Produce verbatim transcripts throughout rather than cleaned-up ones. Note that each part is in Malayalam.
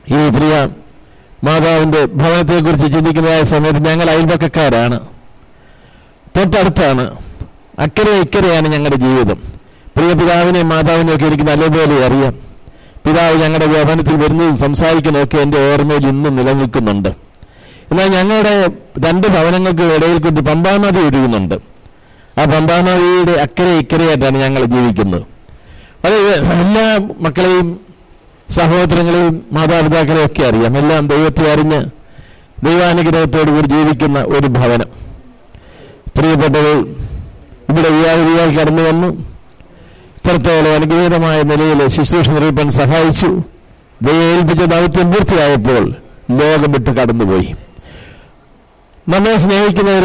ഈ പ്രിയ മാതാവിൻ്റെ ഭവനത്തെക്കുറിച്ച് ചിന്തിക്കുന്നതായ സമയത്ത് ഞങ്ങൾ അയൽപക്കക്കാരാണ്, തൊട്ടടുത്താണ്, അക്കരെ ഇക്കരെയാണ് ഞങ്ങളുടെ ജീവിതം. പ്രിയ പിതാവിനെയും മാതാവിനെയും ഒക്കെ എനിക്ക് നല്ലപോലെ അറിയാം. പിതാവ് ഞങ്ങളുടെ ഭവനത്തിൽ വരുന്നതും സംസാരിക്കുന്നതൊക്കെ എൻ്റെ ഓർമ്മയിൽ ഇന്നും നിലനിൽക്കുന്നുണ്ട്. എന്നാൽ ഞങ്ങളുടെ രണ്ട് ഭവനങ്ങൾക്ക് ഇടയിൽ കൊണ്ട് പമ്പാനദി ഒഴുകുന്നുണ്ട്. ആ പമ്പാനദിയുടെ അക്കരെ ഇക്കരെയായിട്ടാണ് ഞങ്ങൾ ജീവിക്കുന്നത്. അത് എല്ലാ മക്കളെയും സഹോദരങ്ങളെയും മാതാപിതാക്കളെയും ഒക്കെ അറിയാം. എല്ലാം ദൈവത്തെ അറിഞ്ഞ് ദൈവാനുഗ്രഹത്തോടു കൂടി ജീവിക്കുന്ന ഒരു ഭവനം. പ്രിയപ്പെട്ടവർ, ഇവിടെ വിവാഹിതയായി കടന്നു വന്നു ഇത്രത്തോളം അനുഗ്രഹീതമായ നിലയിൽ ശുശ്രൂഷ നിർവഹിക്കാൻ സഹായിച്ചു. ദൈവം ഏൽപ്പിച്ച ദൗത്യം പൂർത്തിയായപ്പോൾ ലോകം വിട്ട് കടന്നുപോയി. നമ്മെ സ്നേഹിക്കുന്നവർ,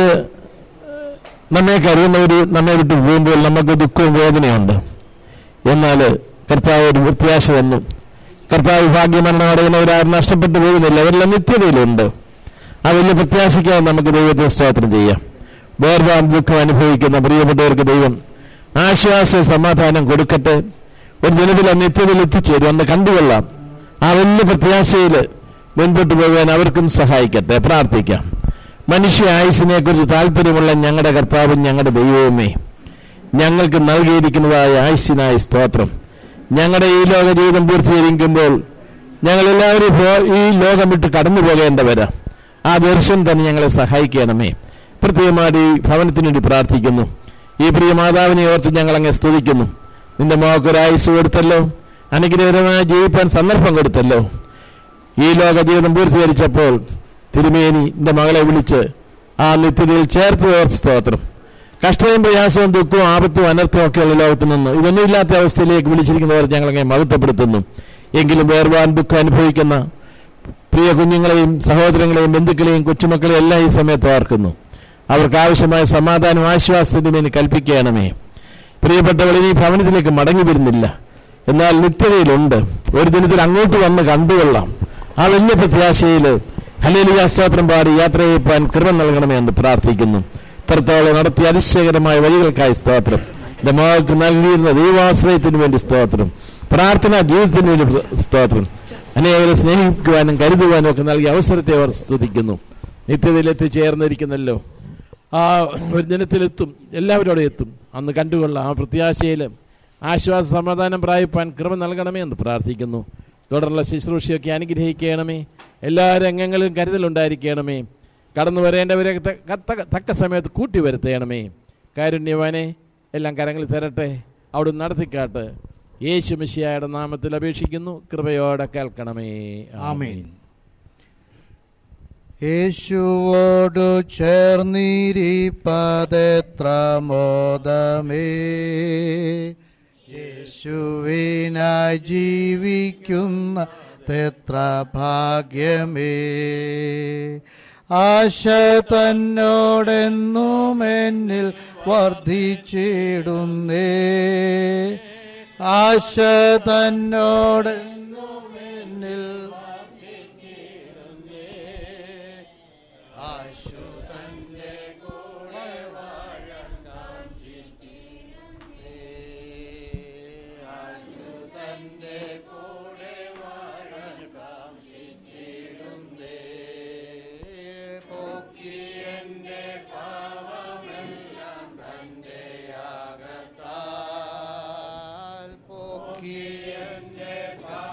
നമ്മെ കരുതുന്നവർ നമ്മെ വിട്ട് പോകുമ്പോൾ നമുക്ക് ദുഃഖവും വേദനയുണ്ട്. എന്നാൽ കർത്താവ് ഒരു പ്രത്യാശ തന്നു. കർത്താവ് ഭാഗ്യമരണം അടയുന്നവരാരും നഷ്ടപ്പെട്ടു പോകുന്നില്ല, അവരെല്ലാം നിത്യതയിലുണ്ട്. ആ വലിയ പ്രത്യാശയ്ക്കായി നമുക്ക് ദൈവത്തെ സ്തോത്രം ചെയ്യാം. വേർപാട് ദുഃഖം അനുഭവിക്കുന്ന പ്രിയപ്പെട്ടവർക്ക് ദൈവം ആശ്വാസ സമാധാനം കൊടുക്കട്ടെ. ഒരു ദിനത്തിൽ ആ നിത്യതയിൽ എത്തിച്ചേരും, അന്ന് കണ്ടുകൊള്ളാം. ആ വലിയ പ്രത്യാശയിൽ മുൻപോട്ട് പോകാൻ അവർക്കും സഹായിക്കട്ടെ. പ്രാർത്ഥിക്കാം. മനുഷ്യ ആയുസിനെ കുറിച്ച് താല്പര്യമുള്ള ഞങ്ങളുടെ കർത്താവും ഞങ്ങളുടെ ദൈവവുമേ, ഞങ്ങൾക്ക് നൽകിയിരിക്കുന്നതായ ആയുസ്സിനായ സ്തോത്രം. ഞങ്ങളുടെ ഈ ലോക ജീവിതം പൂർത്തീകരിക്കുമ്പോൾ ഞങ്ങളെല്ലാവരും ഈ ലോകം വിട്ട് കടന്നു പോകേണ്ടവരാ. ആ ദർശനം തന്നെ ഞങ്ങളെ സഹായിക്കണമേ. പ്രത്യേകമായി ഈ ഭവനത്തിനു വേണ്ടി പ്രാർത്ഥിക്കുന്നു. ഈ പ്രിയ മാതാവിനെ ഓർത്ത് ഞങ്ങളങ്ങ് സ്തുതിക്കുന്നു. നിന്റെ മകൾക്കൊരായുസ് കൊടുത്തല്ലോ, അനുഗ്രഹകരമായി ജീവിക്കാൻ സന്ദർഭം കൊടുത്തല്ലോ. ഈ ലോക ജീവിതം പൂർത്തീകരിച്ചപ്പോൾ തിരുമേനി എൻ്റെ മകളെ വിളിച്ച് ആ നിത്യതയിൽ ചേർത്ത് ഓർത്ത് സ്തോത്രം. കഷ്ടവും പ്രയാസവും ദുഃഖവും ആപത്തും അനർത്ഥവും ഒക്കെയുള്ള ലോകത്തിൽ നിന്ന് ഇതൊന്നുമില്ലാത്ത അവസ്ഥയിലേക്ക് വിളിച്ചിരിക്കുന്നവർ ഞങ്ങളങ്ങനെ മഹത്വപ്പെടുത്തുന്നു. എങ്കിലും വേർപാൻ ദുഃഖം അനുഭവിക്കുന്ന പ്രിയ കുഞ്ഞുങ്ങളെയും സഹോദരങ്ങളെയും ബന്ധുക്കളെയും കൊച്ചുമക്കളെയും എല്ലാം ഈ സമയത്ത് ഓർക്കുന്നു. അവർക്ക് ആവശ്യമായ സമാധാനം ആശ്വാസത്തിനും വേണ്ടി കൽപ്പിക്കണമേ. പ്രിയപ്പെട്ടവൾ ഇനി ഭവനത്തിലേക്ക് മടങ്ങി വരുന്നില്ല, എന്നാൽ നിത്യതയിലുണ്ട്. ഒരു ദിനത്തിൽ അങ്ങോട്ട് വന്ന് കണ്ടുകൊള്ളാം. ആ വലിയ പ്രത്യാശയിൽ ഹല്ലേലൂയ സ്തോത്രം പാടി യാത്ര ചെയ്യിപ്പാൻ കൃപ നൽകണമേ എന്ന് പ്രാർത്ഥിക്കുന്നു. ഇത്രത്തോളം നടത്തിയ അതിശയകരമായ വഴികൾക്കായി സ്തോത്രം. എൻ്റെ മകൾക്ക് നൽകിയിരുന്ന ദൈവാശ്രയത്തിന് വേണ്ടി സ്തോത്രം. പ്രാർത്ഥനാ ജീവിതത്തിന് വേണ്ടി സ്തോത്രം. അനേകരെ സ്നേഹിക്കുവാനും കരുതുവാനും ഒക്കെ നൽകിയ അവസരത്തെ അവർ സ്തുതിക്കുന്നു. നിത്യതയിൽ എത്തിച്ചേർന്നിരിക്കുന്നല്ലോ. ആ ഒരു ദിനത്തിലെത്തും, എല്ലാവരോടും എത്തും. അന്ന് കണ്ടുകൊള്ളാം. ആ പ്രത്യാശയിൽ ആശ്വാസ സമാധാനം പ്രാപിപ്പാൻ കൃപ നൽകണമേ എന്ന് പ്രാർത്ഥിക്കുന്നു. തുടർന്നുള്ള ശുശ്രൂഷയൊക്കെ അനുഗ്രഹിക്കണമേ. എല്ലാ രംഗങ്ങളിലും കരുതലുണ്ടായിരിക്കണമേ. കടന്നു വരേണ്ടവരെ തക്ക സമയത്ത് കൂട്ടി വരുത്തണമേ. കാരുണ്യവാനെ എല്ലാം കരങ്ങളിൽ തരട്ടെ, അവിടെ നടത്തിക്കാട്ട്. യേശു മിശിഹായുടെ നാമത്തിൽ അപേക്ഷിക്കുന്നു, കൃപയോടെ കേൾക്കണമേ. ആമേൻ. യേശുവോടു ചേർന്നിരിപ്പതെത്ര മോദമേ, യേശുവിനായി ജീവിക്കുന്ന തെത്ര ഭാഗ്യമേ. ആശ തന്നോടെന്നും എന്നിൽ വർദ്ധിച്ചിടുന്നേ, ആശ തന്നോടെന്നും എന്നിൽ വർദ്ധിച്ചിടുന്നേ. ആശു തന്റെ കൂടെ വാഴാൻ കാംക്ഷിച്ചിടുന്നേ, ആശു തന്റെ കൂടെ വാഴാൻ കാംക്ഷിച്ചിടുന്നേ. പോക്കി എന്റെ പാവമെല്ലാം തന്റെ യാഗത്താൽ, പോക്കി എന്റെ പാവ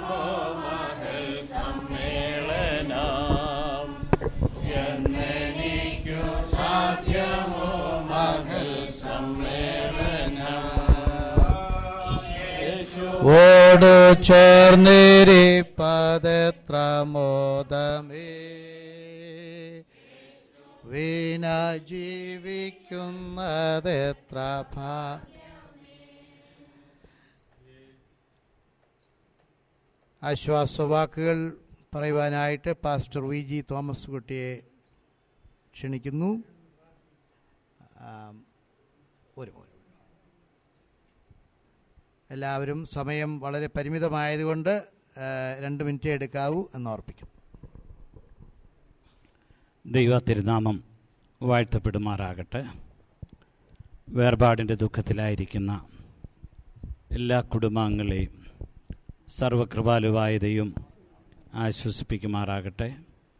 മഹൽ സമ്മേളനം എന്നെനിക്കു സാധ്യമോ മഹൽ സമ്മേളനം ഓടു ചേർന്നിരിപ്പതെത്ര മോദമേ വീണ ജീവിക്കുന്നതെത്ര ഭാ ആശ്വാസവാക്കുകൾ പറയുവാനായിട്ട് പാസ്റ്റർ വി ജി തോമസ് കുട്ടിയെ ക്ഷണിക്കുന്നു. ഒരു എല്ലാവരും സമയം വളരെ പരിമിതമായതുകൊണ്ട് രണ്ട് മിനിറ്റ് എടുക്കാവൂ എന്നോർപ്പിക്കും. ദൈവ തിരുനാമം വാഴ്ത്തപ്പെടുമാറാകട്ടെ. വേർപാടിൻ്റെ ദുഃഖത്തിലായിരിക്കുന്ന എല്ലാ കുടുംബാംഗങ്ങളെയും സർവകൃപാലുവായ ദൈവം ആശ്വസിപ്പിക്കുമാറാകട്ടെ.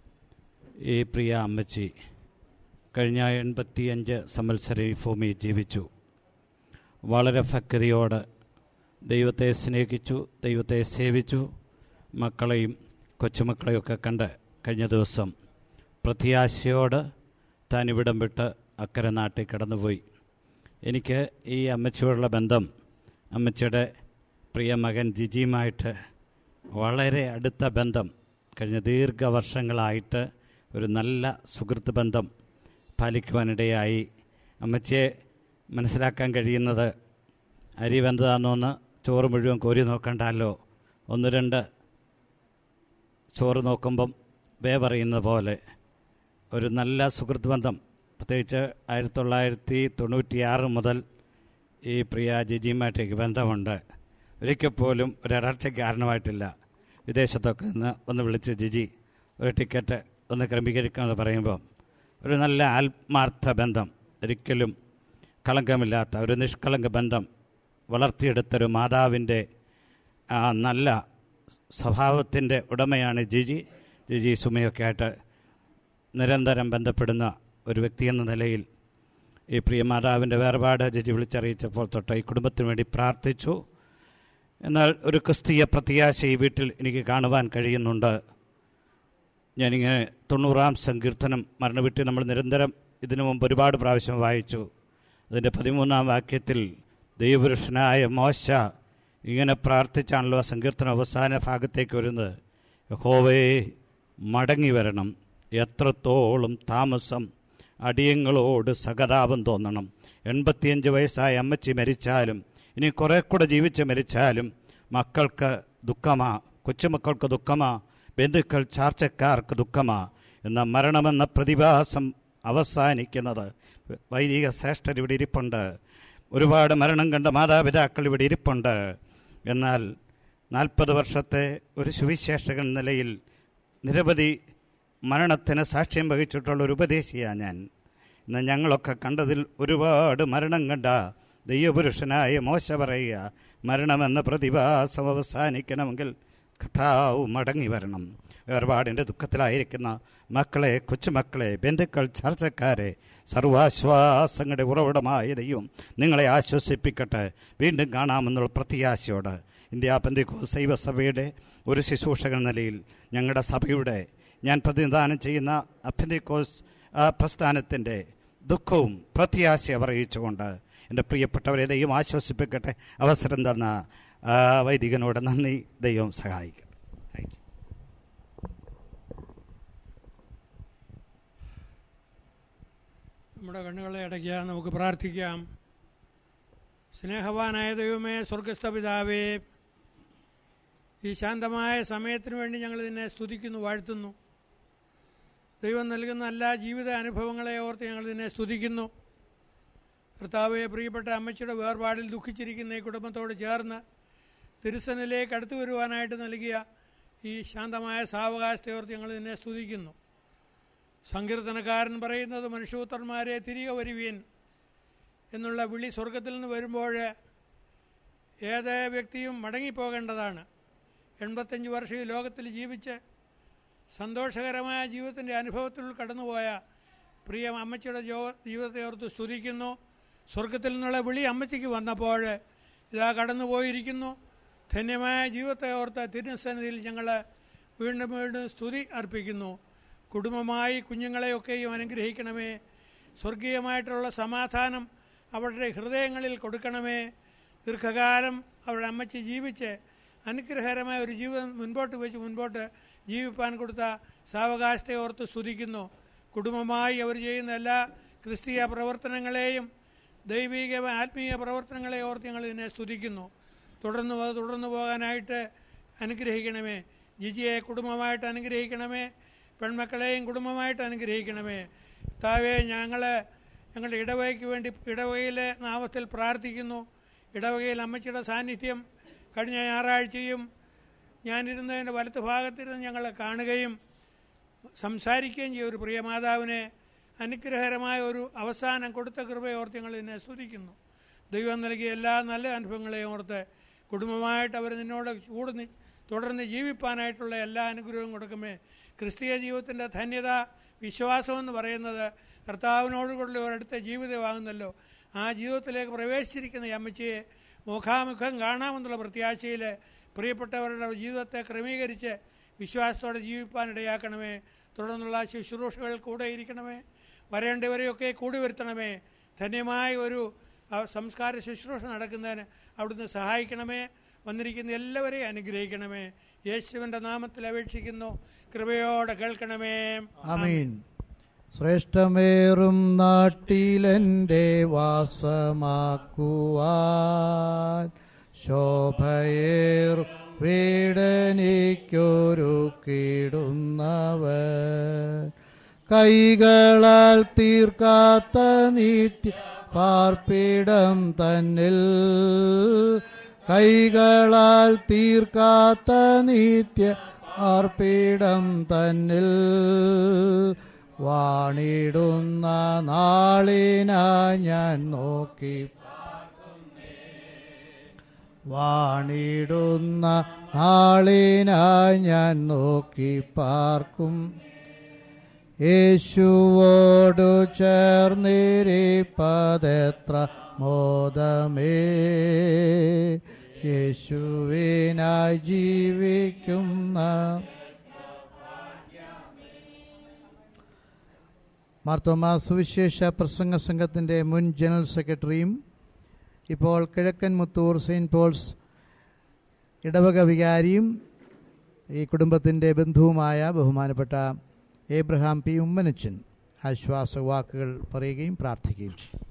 ഈ പ്രിയ അമ്മച്ചി കഴിഞ്ഞ എൺപത്തിയഞ്ച് സംവത്സരം ഈ ഭൂമിയിൽ ജീവിച്ചു. വളരെ ഭക്തിയോട് ദൈവത്തെ സ്നേഹിച്ചു, ദൈവത്തെ സേവിച്ചു. മക്കളെയും കൊച്ചുമക്കളെയൊക്കെ കണ്ട് കഴിഞ്ഞ ദിവസം പ്രത്യാശയോട് താൻ ഇവിടം വിട്ട് അക്കരെ നാട്ടിൽ കടന്നുപോയി. എനിക്ക് ഈ അമ്മച്ചിയോടുള്ള ബന്ധം അമ്മച്ചിയുടെ പ്രിയ മകൻ ജിജിയുമായിട്ട് വളരെ അടുത്ത ബന്ധം, കഴിഞ്ഞ ദീർഘവർഷങ്ങളായിട്ട് ഒരു നല്ല സുഹൃത്ത് ബന്ധം പാലിക്കുവാനിടയായി. അമ്മച്ചിയെ മനസ്സിലാക്കാൻ കഴിയുന്നത് അരി വെന്തതാണെന്ന് ചോറ് മുഴുവൻ കോരി നോക്കണ്ടല്ലോ, ഒന്ന് രണ്ട് ചോറ് നോക്കുമ്പം വേ പറയുന്ന പോലെ ഒരു നല്ല സുഹൃത്ത് ബന്ധം. പ്രത്യേകിച്ച് ആയിരത്തി തൊള്ളായിരത്തി തൊണ്ണൂറ്റിയാറ് മുതൽ ഈ പ്രിയ ജിജിയുമായിട്ടേക്ക് ബന്ധമുണ്ട്. ഒരിക്കൽ പോലും ഒരടർച്ചയ്ക്ക് കാരണമായിട്ടില്ല. വിദേശത്തൊക്കെ ഒന്ന് ഒന്ന് വിളിച്ച് ജിജി ഒരു ടിക്കറ്റ് ഒന്ന് ക്രമീകരിക്കാമെന്ന് പറയുമ്പോൾ ഒരു നല്ല ആത്മാർത്ഥ ബന്ധം, ഒരിക്കലും കളങ്കമില്ലാത്ത ഒരു നിഷ്കളങ്ക ബന്ധം വളർത്തിയെടുത്തൊരു മാതാവിൻ്റെ ആ നല്ല സ്വഭാവത്തിൻ്റെ ഉടമയാണ് ജിജി. ജിജി സുമയൊക്കെ ആയിട്ട് നിരന്തരം ബന്ധപ്പെടുന്ന ഒരു വ്യക്തി എന്ന നിലയിൽ ഈ പ്രിയ മാതാവിൻ്റെ വേർപാട് ജിജി വിളിച്ചറിയിച്ചപ്പോൾ തൊട്ട് ഈ കുടുംബത്തിന് വേണ്ടി പ്രാർത്ഥിച്ചു. എന്നാൽ ഒരു ക്രിസ്തീയ പ്രത്യാശ ഈ വീട്ടിൽ എനിക്ക് കാണുവാൻ കഴിയുന്നുണ്ട്. ഞാനിങ്ങനെ തൊണ്ണൂറാം സങ്കീർത്തനം മരണവീട്ടിൽ നമ്മൾ നിരന്തരം ഇതിനു മുമ്പ് ഒരുപാട് പ്രാവശ്യം വായിച്ചു. അതിൻ്റെ പതിമൂന്നാം വാക്യത്തിൽ ദൈവപുരുഷനായ മോശ ഇങ്ങനെ പ്രാർത്ഥിച്ചാണല്ലോ ആ സങ്കീർത്തനം അവസാന ഭാഗത്തേക്ക് വരുന്നത്. യഹോവേ മടങ്ങി വരണം, എത്രത്തോളം താമസം, അടിയങ്ങളോട് സഹതാപം തോന്നണം. എൺപത്തിയഞ്ച് വയസ്സായ അമ്മച്ചി മരിച്ചാലും ഇനി കുറെ കൂടെ ജീവിച്ച് മരിച്ചാലും മക്കൾക്ക് ദുഃഖമാ, കൊച്ചുമക്കൾക്ക് ദുഃഖമാ, ബന്ധുക്കൾ ചാർച്ചക്കാർക്ക് ദുഃഖമാ. എന്ന മരണമെന്ന പ്രതിഭാസം അവസാനിക്കുന്നത്. വൈദിക ശ്രേഷ്ഠർ ഇവിടെ ഇരിപ്പുണ്ട്, ഒരുപാട് മരണം കണ്ട മാതാപിതാക്കൾ ഇവിടെ ഇരിപ്പുണ്ട്. എന്നാൽ നാൽപ്പത് വർഷത്തെ ഒരു സുവിശേഷകൻ നിലയിൽ നിരവധി മരണത്തിന് സാക്ഷ്യം വഹിച്ചിട്ടുള്ള ഒരു ഉപദേശിയാണ് ഞാൻ. എന്നാൽ ഞങ്ങളൊക്കെ കണ്ടതിൽ ഒരുപാട് മരണം കണ്ട ദൈവപുരുഷനായ മോശ പറയുക, മരണമെന്ന പ്രതിഭാസം അവസാനിക്കണമെങ്കിൽ കഥാവ് മടങ്ങി വരണം. വേർപാടിൻ്റെ ദുഃഖത്തിലായിരിക്കുന്ന മക്കളെ, കൊച്ചുമക്കളെ, ബന്ധുക്കൾ, ചർച്ചക്കാരെ, സർവാശ്വാസങ്ങളുടെ ഉറവിടമായ ദൈവം നിങ്ങളെ ആശ്വസിപ്പിക്കട്ടെ. വീണ്ടും കാണാമെന്നുള്ള പ്രത്യാശയോട് ഇന്ത്യ പെന്തക്കോസ്ത് ദൈവസഭയുടെ ഒരു ശുശ്രൂഷകൻ നിലയിൽ ഞങ്ങളുടെ സഭയുടെ ഞാൻ പ്രതിനിധാനം ചെയ്യുന്ന പെന്തക്കോസ്ത് പ്രസ്ഥാനത്തിൻ്റെ ദുഃഖവും പ്രത്യാശയും അറിയിച്ചുകൊണ്ട് എൻ്റെ പ്രിയപ്പെട്ടവരെ ദൈവം ആശ്വസിപ്പിക്കട്ടെ. അവസരം തന്ന വൈദികനോട് നന്ദി. ദൈവം സഹായിക്കട്ടെ. Thank you. നമ്മുടെ കണ്ണുകളെ അടയ്ക്കാം, നമുക്ക് പ്രാർത്ഥിക്കാം. സ്നേഹവാനായ ദൈവമേ, സ്വർഗസ്ഥ പിതാവേ, ഈ ശാന്തമായ സമയത്തിന് വേണ്ടി ഞങ്ങൾ നിന്നെ സ്തുതിക്കുന്നു, വാഴ്ത്തുന്നു. ദൈവം നൽകുന്ന എല്ലാ ജീവിത അനുഭവങ്ങളെ ഓർത്ത് ഞങ്ങൾ നിന്നെ സ്തുതിക്കുന്നു. കർത്താവെ, പ്രിയപ്പെട്ട അമ്മച്ചിയുടെ വേർപാടിൽ ദുഃഖിച്ചിരിക്കുന്ന ഈ കുടുംബത്തോട് ചേർന്ന് തിരുസന്നിലേക്ക് അടുത്തു വരുവാനായിട്ട് നൽകിയ ഈ ശാന്തമായ സാവകാശത്തെ ഓർത്ത് ഞങ്ങൾ നിന്നെ സ്തുതിക്കുന്നു. സങ്കീർത്തനക്കാരൻ പറയുന്നത്, മനുഷ്യപുത്രന്മാരെ തിരികെ വരുവീൻ എന്നുള്ള വിളി സ്വർഗത്തിൽ നിന്ന് വരുമ്പോൾ ഏത് വ്യക്തിയും മടങ്ങിപ്പോകേണ്ടതാണ്. എൺപത്തഞ്ച് വർഷം ഈ ലോകത്തിൽ ജീവിച്ച് സന്തോഷകരമായ ജീവിതത്തിൻ്റെ അനുഭവത്തിൽ കടന്നുപോയ പ്രിയ അമ്മച്ചിയുടെ ജീവിതത്തെ ഓർത്ത് സ്തുതിക്കുന്നു. സ്വർഗത്തിൽ നിന്നുള്ള വിളി അമ്മച്ചിക്ക് വന്നപ്പോൾ ഇതാ കടന്നുപോയിരിക്കുന്നു. ധന്യമായ ജീവിതത്തെ ഓർത്ത് തിരുസന്നിധിയിൽ ഞങ്ങൾ വീണ്ടും വീണ്ടും സ്തുതി അർപ്പിക്കുന്നു. കുടുംബമായി കുഞ്ഞുങ്ങളെയൊക്കെയും അനുഗ്രഹിക്കണമേ. സ്വർഗീയമായിട്ടുള്ള സമാധാനം അവരുടെ ഹൃദയങ്ങളിൽ കൊടുക്കണമേ. ദീർഘകാലം അവരുടെ അമ്മച്ചി ജീവിച്ച് അനുഗ്രഹകരമായ ഒരു ജീവിതം മുൻപോട്ട് വെച്ച് മുൻപോട്ട് ജീവിപ്പാൻ കൊടുത്ത സാവകാശത്തെ ഓർത്ത് സ്തുതിക്കുന്നു. കുടുംബമായി അവർ ചെയ്യുന്ന എല്ലാ ക്രിസ്തീയ പ്രവർത്തനങ്ങളെയും ദൈവിക ആത്മീയ പ്രവർത്തനങ്ങളെ ഓർത്ത് ഞങ്ങൾ ഇതിനെ സ്തുതിക്കുന്നു. തുടർന്ന് തുടർന്നു പോകാനായിട്ട് അനുഗ്രഹിക്കണമേ. ജിജിയെ കുടുംബമായിട്ട് അനുഗ്രഹിക്കണമേ. പെൺമക്കളെയും കുടുംബമായിട്ട് അനുഗ്രഹിക്കണമേ. താവേ, ഞങ്ങൾ ഞങ്ങളുടെ ഇടവകയ്ക്ക് വേണ്ടി ഇടവകയിലെ നാമത്തിൽ പ്രാർത്ഥിക്കുന്നു. ഇടവകയിൽ അമ്മച്ചിയുടെ സാന്നിധ്യം കഴിഞ്ഞ ഞായറാഴ്ചയും ഞാനിരുന്നതിൻ്റെ വലത്ത് ഭാഗത്തിരുന്ന് ഞങ്ങൾ കാണുകയും സംസാരിക്കുകയും ചെയ്യും. ഒരു പ്രിയ മാതാവിനെ അനുഗ്രഹകരമായ ഒരു അവസാനം കൊടുത്ത കൃപയോർത്ത് ഞങ്ങൾ ഇതിനെ സ്തുതിക്കുന്നു. ദൈവം നൽകിയ എല്ലാ നല്ല അനുഭവങ്ങളെയും ഓർത്ത് കുടുംബമായിട്ട് അവർ നിന്നോട് കൂടെ തുടർന്ന് ജീവിപ്പാനായിട്ടുള്ള എല്ലാ അനുഗ്രഹവും കൊടുക്കുമേ. ക്രിസ്തീയ ജീവിതത്തിൻ്റെ ധന്യത വിശ്വാസമെന്ന് പറയുന്നത് കർത്താവിനോടുകൂടി ഒരിടത്തെ ജീവിതമാകുന്നല്ലോ. ആ ജീവിതത്തിലേക്ക് പ്രവേശിച്ചിരിക്കുന്ന ഈ അമ്മച്ചിയെ മുഖാമുഖം കാണാമെന്നുള്ള പ്രത്യാശയിൽ പ്രിയപ്പെട്ടവരുടെ ജീവിതത്തെ ക്രമീകരിച്ച് വിശ്വാസത്തോടെ ജീവിപ്പാനിടയാക്കണമേ. തുടർന്നുള്ള ശുശ്രൂഷകൾ കൂടെ ഇരിക്കണമേ. വരേണ്ടവരെയൊക്കെ കൂടി വരുത്തണമേ. ധന്യമായ ഒരു സംസ്കാര ശുശ്രൂഷ നടക്കുന്നതിന് അവിടുന്ന് സഹായിക്കണമേ. വന്നിരിക്കുന്ന എല്ലാവരെയും അനുഗ്രഹിക്കണമേ. യേശുവിൻ്റെ നാമത്തിൽ അപേക്ഷിക്കുന്നു. കൃപയോടെ കേൾക്കണമേ. ആമീൻ. ശ്രേഷ്ഠമേറും നാട്ടിലെൻ്റെ വാസമാക്കുവാൻ ശോഭയേറും വീടനിക്കൊരുക്കിടുന്നവൻ കൈകളാൽ തീർക്കാത്ത നിത്യ പാർപ്പിടം തന്നിൽ കൈകളാൽ തീർക്കാത്ത നിത്യ പാർപ്പിടം തന്നിൽ വാണിടുന്ന നാളിനായി ഞാൻ നോക്കി വാണിടുന്ന നാളിനായി ഞാൻ നോക്കി പാർക്കും. യേശുവോടു ചേർന്നിരിപ്പതെത്ര മോദമേ യേശുവിനായി ജീവിക്കുന്ന മാർത്തോമാ സുവിശേഷ പ്രസംഗ സംഘത്തിൻ്റെ മുൻ ജനറൽ സെക്രട്ടറിയും ഇപ്പോൾ കിഴക്കൻ മുത്തൂർ സെയിൻറ്റ് പോൾസ് ഇടവക വികാരിയും ഈ കുടുംബത്തിൻ്റെ ബന്ധുവുമായ ബഹുമാനപ്പെട്ട ഏബ്രഹാം പി ഉമ്മനച്ചൻ ആശ്വാസ വാക്കുകൾ പറയുകയും പ്രാർത്ഥിക്കുകയും ചെയ്യും.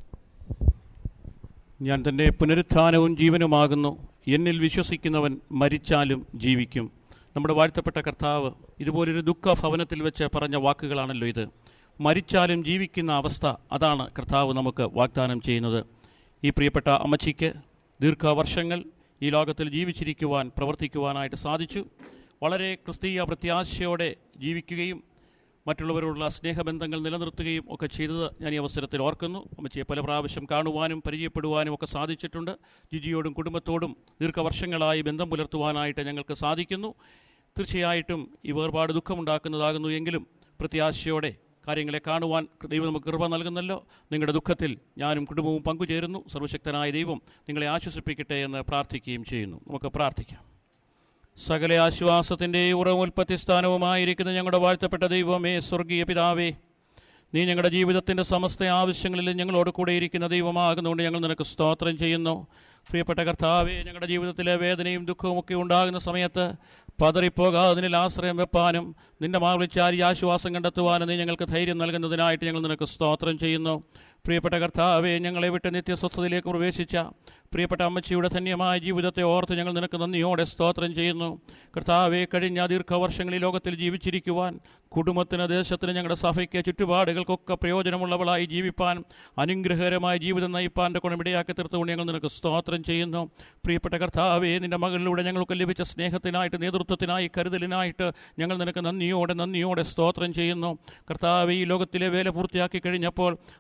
ഞാൻ തൻ്റെ പുനരുത്ഥാനവും ജീവനുമാകുന്നു. എന്നിൽ വിശ്വസിക്കുന്നവൻ മരിച്ചാലും ജീവിക്കും. നമ്മുടെ വാഴ്ത്തപ്പെട്ട കർത്താവ് ഇതുപോലൊരു ദുഃഖ ഭവനത്തിൽ വെച്ച് പറഞ്ഞ വാക്കുകളാണല്ലോ ഇത്. മരിച്ചാലും ജീവിക്കുന്ന അവസ്ഥ, അതാണ് കർത്താവ് നമുക്ക് വാഗ്ദാനം ചെയ്യുന്നത്. ഈ പ്രിയപ്പെട്ട അമ്മച്ചിക്ക് ദീർഘവർഷങ്ങൾ ഈ ലോകത്തിൽ ജീവിച്ചിരിക്കുവാൻ പ്രവർത്തിക്കുവാനായിട്ട് സാധിച്ചു. വളരെ ക്രിസ്തീയ പ്രത്യാശയോടെ ജീവിക്കുകയും മറ്റുള്ളവരോടുള്ള സ്നേഹബന്ധങ്ങൾ നിലനിർത്തുകയും ഒക്കെ ചെയ്തത് ഞാൻ ഈ അവസരത്തിൽ ഓർക്കുന്നു. അമ്മച്ചിയെ പല പ്രാവശ്യം കാണുവാനും പരിചയപ്പെടുവാനും ഒക്കെ സാധിച്ചിട്ടുണ്ട്. ജിജിയോടും കുടുംബത്തോടും ദീർഘവർഷങ്ങളായി ബന്ധം പുലർത്തുവാനായിട്ട് ഞങ്ങൾക്ക് സാധിക്കുന്നു. തീർച്ചയായിട്ടും ഈ വേർപാട് ദുഃഖമുണ്ടാക്കുന്നതാകുന്നു എങ്കിലും പ്രത്യാശയോടെ കാര്യങ്ങളെ കാണുവാൻ ദൈവം നമുക്ക് കൃപ നൽകുന്നല്ലോ. നിങ്ങളുടെ ദുഃഖത്തിൽ ഞാനും കുടുംബവും പങ്കുചേരുന്നു. സർവശക്തനായ ദൈവം നിങ്ങളെ ആശ്വസിപ്പിക്കട്ടെ എന്ന് പ്രാർത്ഥിക്കുകയും ചെയ്യുന്നു. നമുക്ക് പ്രാർത്ഥിക്കാം. സകല ആശ്വാസത്തിൻ്റെ ഉറവുൽപ്പത്തി സ്ഥാനവുമായിരിക്കുന്ന ഞങ്ങളുടെ വാഴ്ത്തപ്പെട്ട ദൈവമേ, സ്വർഗീയ പിതാവേ, നീ ഞങ്ങളുടെ ജീവിതത്തിൻ്റെ സമസ്ത ആവശ്യങ്ങളിൽ ഞങ്ങളോട് കൂടെ ഇരിക്കുന്ന ദൈവമാകുന്നതുകൊണ്ട് ഞങ്ങൾ നിനക്ക് സ്തോത്രം ചെയ്യുന്നു. പ്രിയപ്പെട്ട കർത്താവേ, ഞങ്ങളുടെ ജീവിതത്തിലെ വേദനയും ദുഃഖവും ഒക്കെ ഉണ്ടാകുന്ന സമയത്ത് പതറിപ്പോകാതെ നിന്നിൽ ആശ്രയം വെപ്പാനും നിന്റെ മാർവിളിച്ചാരി ആശ്വാസം കണ്ടെത്തുവാനും നീ ഞങ്ങൾക്ക് ധൈര്യം നൽകുന്നതിനായിട്ട് ഞങ്ങൾ നിനക്ക് സ്തോത്രം ചെയ്യുന്നു. പ്രിയപ്പെട്ട കർത്താവേ, ഞങ്ങളെ വിട്ട് നിത്യസ്വസ്ഥതയിലേക്ക് പ്രവേശിച്ച പ്രിയപ്പെട്ട അമ്മച്ചിയുടെ ധന്യമായ ജീവിതത്തെ ഓർത്ത് ഞങ്ങൾ നിനക്ക് നന്ദിയോടെ സ്തോത്രം ചെയ്യുന്നു. കർത്താവേ, കഴിഞ്ഞ ദീർഘവർഷങ്ങളിൽ ലോകത്തിൽ ജീവിച്ചിരിക്കുവാൻ കുടുംബത്തിന്, ദേശത്തിന്, ഞങ്ങളുടെ സഭയ്ക്ക്, ചുറ്റുപാടുകൾക്കൊക്കെ പ്രയോജനമുള്ളവളായി ജീവിപ്പാൻ, അനുഗ്രഹകരമായ ജീവിതം നയിപ്പാൻ്റെ ഗുണമിടയാക്കി തീർത്തുകൊണ്ട് ഞങ്ങൾ നിനക്ക് സ്തോത്രം ചെയ്യുന്നു. പ്രിയപ്പെട്ട കർത്താവേ, നിന്റെ മകളിലൂടെ ഞങ്ങൾക്ക് ലഭിച്ച സ്നേഹത്തിനായിട്ട്, നേതൃത്വത്തിനായി, കരുതലിനായിട്ട് ഞങ്ങൾ നിനക്ക് നന്ദിയോടെ നന്ദിയോടെ സ്തോത്രം ചെയ്യുന്നു. കർത്താവേ, ഈ ലോകത്തിലെ വേല പൂർത്തിയാക്കി കഴിഞ്ഞപ്പോൾ അവിടുത്തെ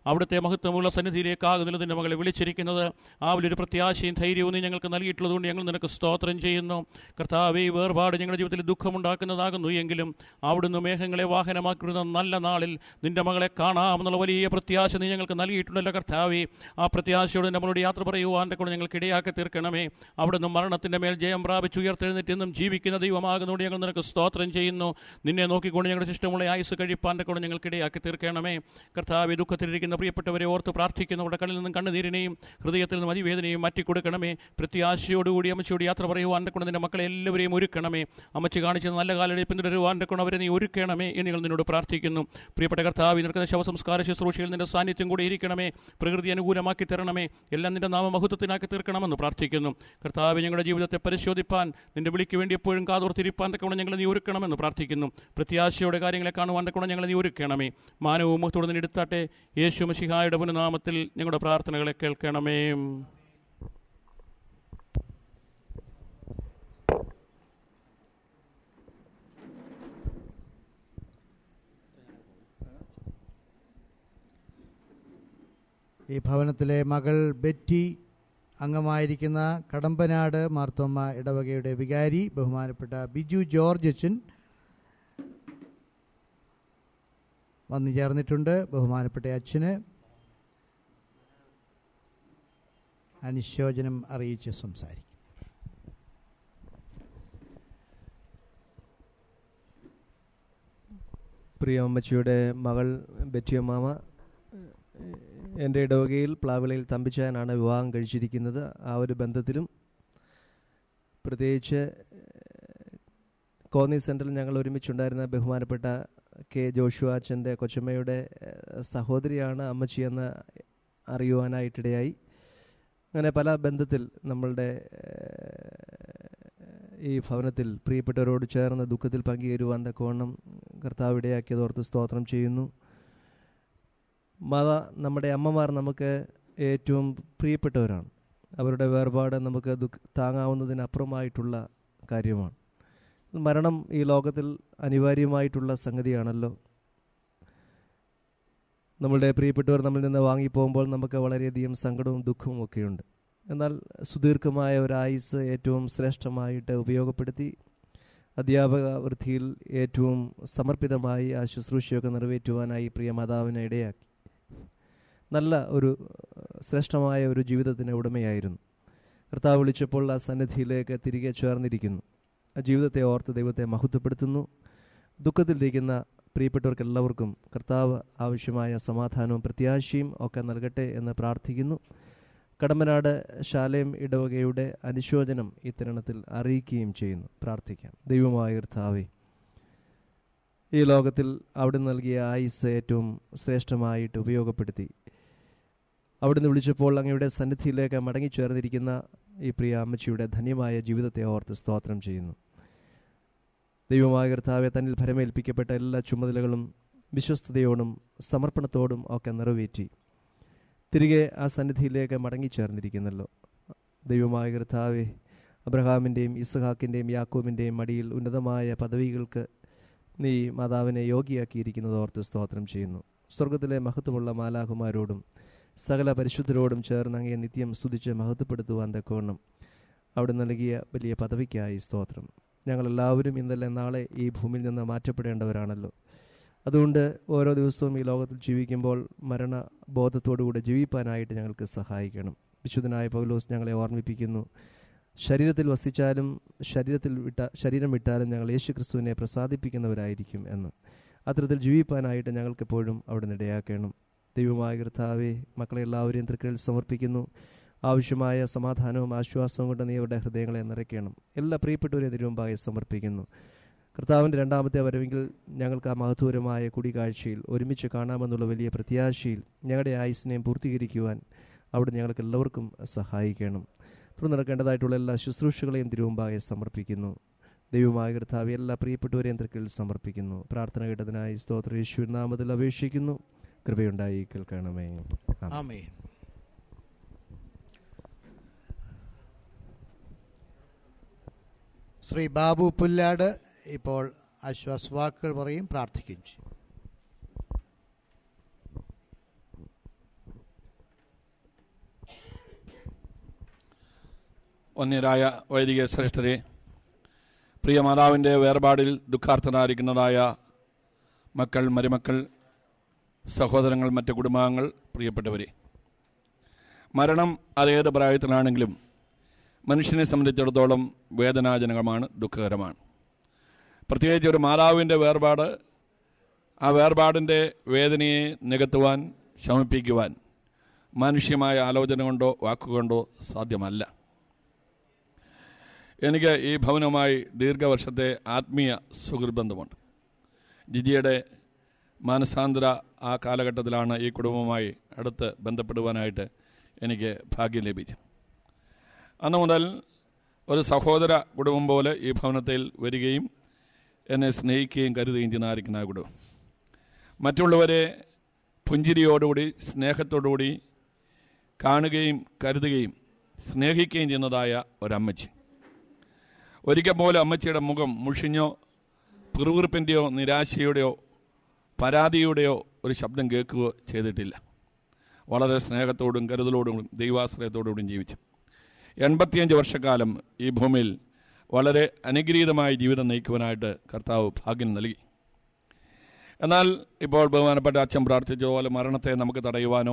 മഹത്വമുള്ള സന്നിധിയിലേക്കാകുന്നില്ല നിന്റെ മകളെ വിളിച്ചിരിക്കുന്നത്. ആ വലിയൊരു പ്രത്യാശയും ധൈര്യവും നീ ഞങ്ങൾക്ക് നൽകിയിട്ടുള്ളതുകൊണ്ട് ഞങ്ങൾ നിനക്ക് സ്തോത്രം ചെയ്യുന്നു. കർത്താവേ, ഈ വേർപാട് ഞങ്ങളുടെ ജീവിതത്തിൽ ദുഃഖമുണ്ടാക്കുന്നതാകുന്നു എങ്കിലും അവിടുന്ന് മേഘങ്ങളെ വാഹനമാക്കിയിരുന്ന നല്ല നാളിൽ നിന്റെ മകളെ കാണാമെന്നുള്ള വലിയ പ്രത്യാശ നീ ഞങ്ങൾക്ക് നൽകിയിട്ടുണ്ടല്ലോ കർത്താവേ. ആ പ്രത്യാശയോട് നമ്മളോട് യാത്ര പറയുവാൻ്റെ കൊണ്ട് ഞങ്ങൾക്ക് ഇടയാക്കി തീർക്കണമേ. അവിടുന്ന് മരണത്തിൻ്റെ മേൽ ജയം പ്രാപിച്ച് ഉയർത്തെഴുന്നേറ്റ് എന്നും ജീവിക്കുന്ന ദൈവമാകുന്നതുകൊണ്ട് ഞങ്ങൾ നിനക്ക് സ്തോത്രം ചെയ്യുന്നു. നിന്നെ നോക്കിക്കൊണ്ട് ഞങ്ങളുടെ ശിഷ്ടമുള്ള ആയുസ് കഴിപ്പാൻ്റെ കൊണ്ട് ഞങ്ങൾക്ക് ഇടയാക്കി തീർക്കണമേ. കർത്താവേ, ദുഃഖത്തിലിരിക്കുന്ന പ്രിയപ്പെട്ടവരെ ഓർത്ത് പ്രാർത്ഥിക്കുന്നവരുടെ കണ്ണിൽ നിന്നും കണ്ണുനീരിനെയും ഹൃദയത്തിൽ നിന്നും അതിവേദനയും മാറ്റിക്കൊടുക്കണമേ. പ്രത്യാശയോടുകൂടി അമ്മച്ചിയോട് യാത്ര പറയുവാൻ്റെ കൊണ്ട് നിന്റെ മക്കളെ എല്ലാവരെയും ഒരുക്കണമേ. അമ്മച്ചി കാണിച്ച നല്ല കാലടി പിന്തുടരുവാൻ്റെ കൊണ്ട് അവരെ നീ ഒരുക്കണമേ എന്ന് ഞങ്ങൾ നിന്നോട് പ്രാർത്ഥിക്കുന്നു. പ്രിയപ്പെട്ട കർത്താവ്, നിൽക്കുന്ന ശവസംസ്കാര ശുശ്രൂഷയിൽ നിന്റെ സാന്നിധ്യം കൂടി ഇരിക്കണമേ. പ്രകൃതി അനുകൂലമാക്കി തരണമേ. എല്ലാം നിന്റെ നാമമഹത്വത്തിനാക്കി തീർക്കണമെന്ന് പ്രാർത്ഥിക്കുന്നു. കർത്താവ്, ഞങ്ങളുടെ ജീവിതത്തെ പരിശോധിപ്പാൻ നിന്റെ വിളിക്ക് വേണ്ടി എപ്പോഴും കാതോർത്തിരിപ്പാൻ്റെ കൊണ്ട് ഞങ്ങൾ നീ ഒരുക്കണമെന്ന് പ്രാർത്ഥിക്കുന്നു. പ്രത്യാശയോടെ കാര്യങ്ങളെ കാണുവാൻ്റെ കൊണ്ട് ഞങ്ങൾ നീ ഒരുക്കണമേ. മാനവും മുഖത്തോടെ നിന്ന് എടുത്താട്ടെ. യേശു മശിഹായുടെ പുനനാമത്തിൽ ഞങ്ങളുടെ പ്രാർത്ഥനകളെ കേൾക്കണമേ. ഈ ഭവനത്തിലെ മകൾ ബെറ്റി അംഗമായിരിക്കുന്ന കടമ്പനാട് മാർത്തോമ്മ ഇടവകയുടെ വികാരി ബഹുമാനപ്പെട്ട ബിജു ജോർജ് അച്ഛൻ വന്നു ചേർന്നിട്ടുണ്ട്. ബഹുമാനപ്പെട്ട അച്ഛന് അനുശോചനം അറിയിച്ച് സംസാരിക്കും. പ്രിയ അമ്മച്ചിയുടെ മകൾ ബെറ്റിയമ്മാമ എൻ്റെ ഇടവകയിൽ പ്ലാവിളയിൽ തമ്പിച്ചായനാണ് വിവാഹം കഴിച്ചിരിക്കുന്നത്. ആ ഒരു ബന്ധത്തിലും പ്രത്യേകിച്ച് കോന്നി സെൻറ്ററിൽ ഞങ്ങൾ ഒരുമിച്ചുണ്ടായിരുന്ന ബഹുമാനപ്പെട്ട കെ ജോഷുവ അച്ഛൻ്റെ കൊച്ചമ്മയുടെ സഹോദരിയാണ് അമ്മച്ചിയെന്ന് അറിയുവാനായിട്ടിടയായി. അങ്ങനെ പല ബന്ധത്തിൽ നമ്മളുടെ ഈ ഭവനത്തിൽ പ്രിയപ്പെട്ടവരോട് ചേർന്ന് ദുഃഖത്തിൽ പങ്കുചേരുവാൻ തക്കവണ്ണം കർത്താവ് ഇടയാക്കിയതോർത്ത് സ്തോത്രം ചെയ്യുന്നു. മാതാ, നമ്മുടെ അമ്മമാർ നമുക്ക് ഏറ്റവും പ്രിയപ്പെട്ടവരാണ്. അവരുടെ വേർപാട് നമുക്ക് ദുഃഖ താങ്ങാവുന്നതിനപ്പുറമായിട്ടുള്ള കാര്യമാണ്. മരണം ഈ ലോകത്തിൽ അനിവാര്യമായിട്ടുള്ള സംഗതിയാണല്ലോ. നമ്മളുടെ പ്രിയപ്പെട്ടവർ നമ്മിൽ നിന്ന് വാങ്ങിപ്പോകുമ്പോൾ നമുക്ക് വളരെയധികം സങ്കടവും ദുഃഖവും ഒക്കെയുണ്ട്. എന്നാൽ സുദീർഘമായ ഒരായുസ് ഏറ്റവും ശ്രേഷ്ഠമായിട്ട് ഉപയോഗപ്പെടുത്തി അധ്യാപക വൃത്തിയിൽ ഏറ്റവും സമർപ്പിതമായി ആ ശുശ്രൂഷയൊക്കെ നിറവേറ്റുവാനായി പ്രിയ മാതാവിനെ ഇടയാക്കി. നല്ല ഒരു ശ്രേഷ്ഠമായ ഒരു ജീവിതത്തിന് ഉടമയായിരുന്നു. കർത്താവ് വിളിച്ചപ്പോൾ ആ സന്നിധിയിലേക്ക് തിരികെ ചേർന്നിരിക്കുന്നു. ആ ജീവിതത്തെ ഓർത്ത് ദൈവത്തെ മഹത്വപ്പെടുത്തുന്നു. ദുഃഖത്തിലിരിക്കുന്ന പ്രിയപ്പെട്ടവർക്ക് എല്ലാവർക്കും കർത്താവ് ആവശ്യമായ സമാധാനവും പ്രത്യാശയും ഒക്കെ നൽകട്ടെ എന്ന് പ്രാർത്ഥിക്കുന്നു. കടമ്പനാട് ശാലേം ഇടവകയുടെ അനുശോചനം ഈ തരുണത്തിൽ അറിയിക്കുകയും ചെയ്യുന്നു. പ്രാർത്ഥിക്കാം. ദൈവമായ കർത്താവേ, ഈ ലോകത്തിൽ അവിടുന്ന് നൽകിയ ആയുസ് ഏറ്റവും ശ്രേഷ്ഠമായിട്ട് ഉപയോഗപ്പെടുത്തി അവിടുന്ന് വിളിച്ചപ്പോൾ അങ്ങയുടെ സന്നിധിയിലേക്ക് മടങ്ങിച്ചേർന്നിരിക്കുന്ന ഈ പ്രിയ അമ്മച്ചിയുടെ ധന്യമായ ജീവിതത്തെ ഓർത്ത് സ്തോത്രം ചെയ്യുന്നു. ദൈവമായ കർത്താവെ, തന്നിൽ ഭരമേൽപ്പിക്കപ്പെട്ട എല്ലാ ചുമതലകളും വിശ്വസ്തയോടും സമർപ്പണത്തോടും ഒക്കെ നിറവേറ്റി തിരികെ ആ സന്നിധിയിലേക്ക് മടങ്ങിച്ചേർന്നിരിക്കുന്നല്ലോ. ദൈവമായ കർത്താവെ, അബ്രഹാമിൻ്റെയും ഇസ്ഹാക്കിൻ്റെയും യാക്കോബിൻ്റെയും മടിയിൽ ഉന്നതമായ പദവികൾക്ക് നീ മാതാവിനെ യോഗ്യയാക്കിയിരിക്കുന്നത് ഓർത്ത് സ്തോത്രം ചെയ്യുന്നു. സ്വർഗത്തിലെ മഹത്വമുള്ള മാലാഖുമാരോടും സകല പരിശുദ്ധരോടും ചേർന്ന് അങ്ങയെ നിത്യം സ്തുതിച്ച് മഹത്വപ്പെടുത്തുവാൻ തക്കവണ്ണം അവിടെ നൽകിയ വലിയ പദവിക്കായി സ്തോത്രം. ഞങ്ങളെല്ലാവരും ഇന്നലെ നാളെ ഈ ഭൂമിയിൽ നിന്ന് മാറ്റപ്പെടേണ്ടവരാണല്ലോ. അതുകൊണ്ട് ഓരോ ദിവസവും ഈ ലോകത്തിൽ ജീവിക്കുമ്പോൾ മരണബോധത്തോടുകൂടെ ജീവിപ്പാനായിട്ട് ഞങ്ങൾക്ക് സഹായിക്കണം. വിശുദ്ധനായ പൗലോസ് ഞങ്ങളെ ഓർമ്മിപ്പിക്കുന്നു, ശരീരത്തിൽ വസിച്ചാലും ശരീരത്തിൽ വിട്ട ശരീരം വിട്ടാലും ഞങ്ങൾ യേശു ക്രിസ്തുവിനെ പ്രസാദിപ്പിക്കുന്നവരായിരിക്കും എന്ന്. അത്തരത്തിൽ ജീവിപ്പാനായിട്ട് ഞങ്ങൾക്കെപ്പോഴും അവിടെ ഇടയാക്കണം. ദൈവമായ കർത്താവേ, മക്കളെ എല്ലാവരെയും തൃക്കലിൽ സമർപ്പിക്കുന്നു. ആവശ്യമായ സമാധാനവും ആശ്വാസവും കൊണ്ട് നീ അവരുടെ ഹൃദയങ്ങളെ നിറയ്ക്കണം. എല്ലാ പ്രിയപ്പെട്ടവരെയും തിരുമുമ്പായി സമർപ്പിക്കുന്നു. കർത്താവിൻ്റെ രണ്ടാമത്തെ വരവെങ്കിൽ ഞങ്ങൾക്ക് ആ മഹത്വപരമായ കൂടിക്കാഴ്ചയിൽ ഒരുമിച്ച് കാണാമെന്നുള്ള വലിയ പ്രത്യാശയിൽ ഞങ്ങളുടെ ആയുസ്സിനെയും പൂർത്തീകരിക്കുവാൻ അവിടെ ഞങ്ങൾക്ക് എല്ലാവർക്കും സഹായിക്കണം. തുടർന്ന് നടക്കേണ്ടതായിട്ടുള്ള എല്ലാ ശുശ്രൂഷകളെയും തിരുമുമ്പായി സമർപ്പിക്കുന്നു. ദൈവമായ കർത്താവ് എല്ലാ പ്രിയപ്പെട്ടവരെയും തൃക്കലിൽ സമർപ്പിക്കുന്നു. പ്രാർത്ഥന കേട്ടതിനായി സ്തോത്ര യേശുവിൻ നാമത്തിൽ അപേക്ഷിക്കുന്നു. കൃപയുണ്ടായി കേൾക്കണമേ. ആമേൻ. ശ്രീ ബാബു പുല്ലാട് ഇപ്പോൾ ആശ്വാസവാക്കുകൾ പറയും, പ്രാർത്ഥിക്കുകയും ചെയ്യും. വന്യരായ വൈദിക ശ്രേഷ്ഠരെ, പ്രിയ മാതാവിൻ്റെ വേർപാടിൽ ദുഃഖാർത്ഥനായിരിക്കുന്നതായ മക്കൾ, മരുമക്കൾ, സഹോദരങ്ങൾ, മറ്റ് കുടുംബാംഗങ്ങൾ, പ്രിയപ്പെട്ടവരെ, മരണം അതേത് പ്രായത്തിലാണെങ്കിലും മനുഷ്യനെ സംബന്ധിച്ചിടത്തോളം വേദനാജനകമാണ്, ദുഃഖകരമാണ്. പ്രത്യേകിച്ച് ഒരു മാതാവിൻ്റെ വേർപാട്, ആ വേർപാടിൻ്റെ വേദനയെ നികത്തുവാൻ, ശമിപ്പിക്കുവാൻ മാനുഷ്യമായ ആലോചന കൊണ്ടോ വാക്കുകൊണ്ടോ സാധ്യമല്ല. എനിക്ക് ഈ ഭവനവുമായി ദീർഘവർഷത്തെ ആത്മീയ സുഹൃത്ബന്ധമുണ്ട്. ജിജിയുടെ മാനസാന്തര ആ കാലഘട്ടത്തിലാണ് ഈ കുടുംബവുമായി അടുത്ത് ബന്ധപ്പെടുവാനായിട്ട് എനിക്ക് ഭാഗ്യം ലഭിച്ചു. അന്ന് മുതൽ ഒരു സഹോദര കുടുംബം പോലെ ഈ ഭവനത്തിൽ വരികയും എന്നെ സ്നേഹിക്കുകയും കരുതുകയും ചെയ്യുന്നതായിരിക്കുന്ന ആ കുടുംബം. മറ്റുള്ളവരെ പുഞ്ചിരിയോടുകൂടി, സ്നേഹത്തോടുകൂടി കാണുകയും കരുതുകയും സ്നേഹിക്കുകയും ചെയ്യുന്നതായ ഒരമ്മച്ചി. ഒരിക്കൽ പോലും അമ്മച്ചിയുടെ മുഖം മുഷിഞ്ഞോ പിറുപിറുപ്പിൻ്റെയോ നിരാശയുടെയോ പരാതിയുടെയോ ഒരു ശബ്ദം കേൾക്കുകയോ ചെയ്തിട്ടില്ല. വളരെ സ്നേഹത്തോടും കരുതലോടും ദൈവാശ്രയത്തോടും ജീവിച്ചു. എൺപത്തിയഞ്ച് വർഷക്കാലം ഈ ഭൂമിയിൽ വളരെ അനുഗ്രഹീതമായ ജീവിതം നയിക്കുവാനായിട്ട് കർത്താവ് ഭാഗ്യം നൽകി. എന്നാൽ ഇപ്പോൾ ബഹുമാനപ്പെട്ട അച്ഛൻ പ്രാർത്ഥിച്ച പോലെ മരണത്തെ നമുക്ക് തടയുവാനോ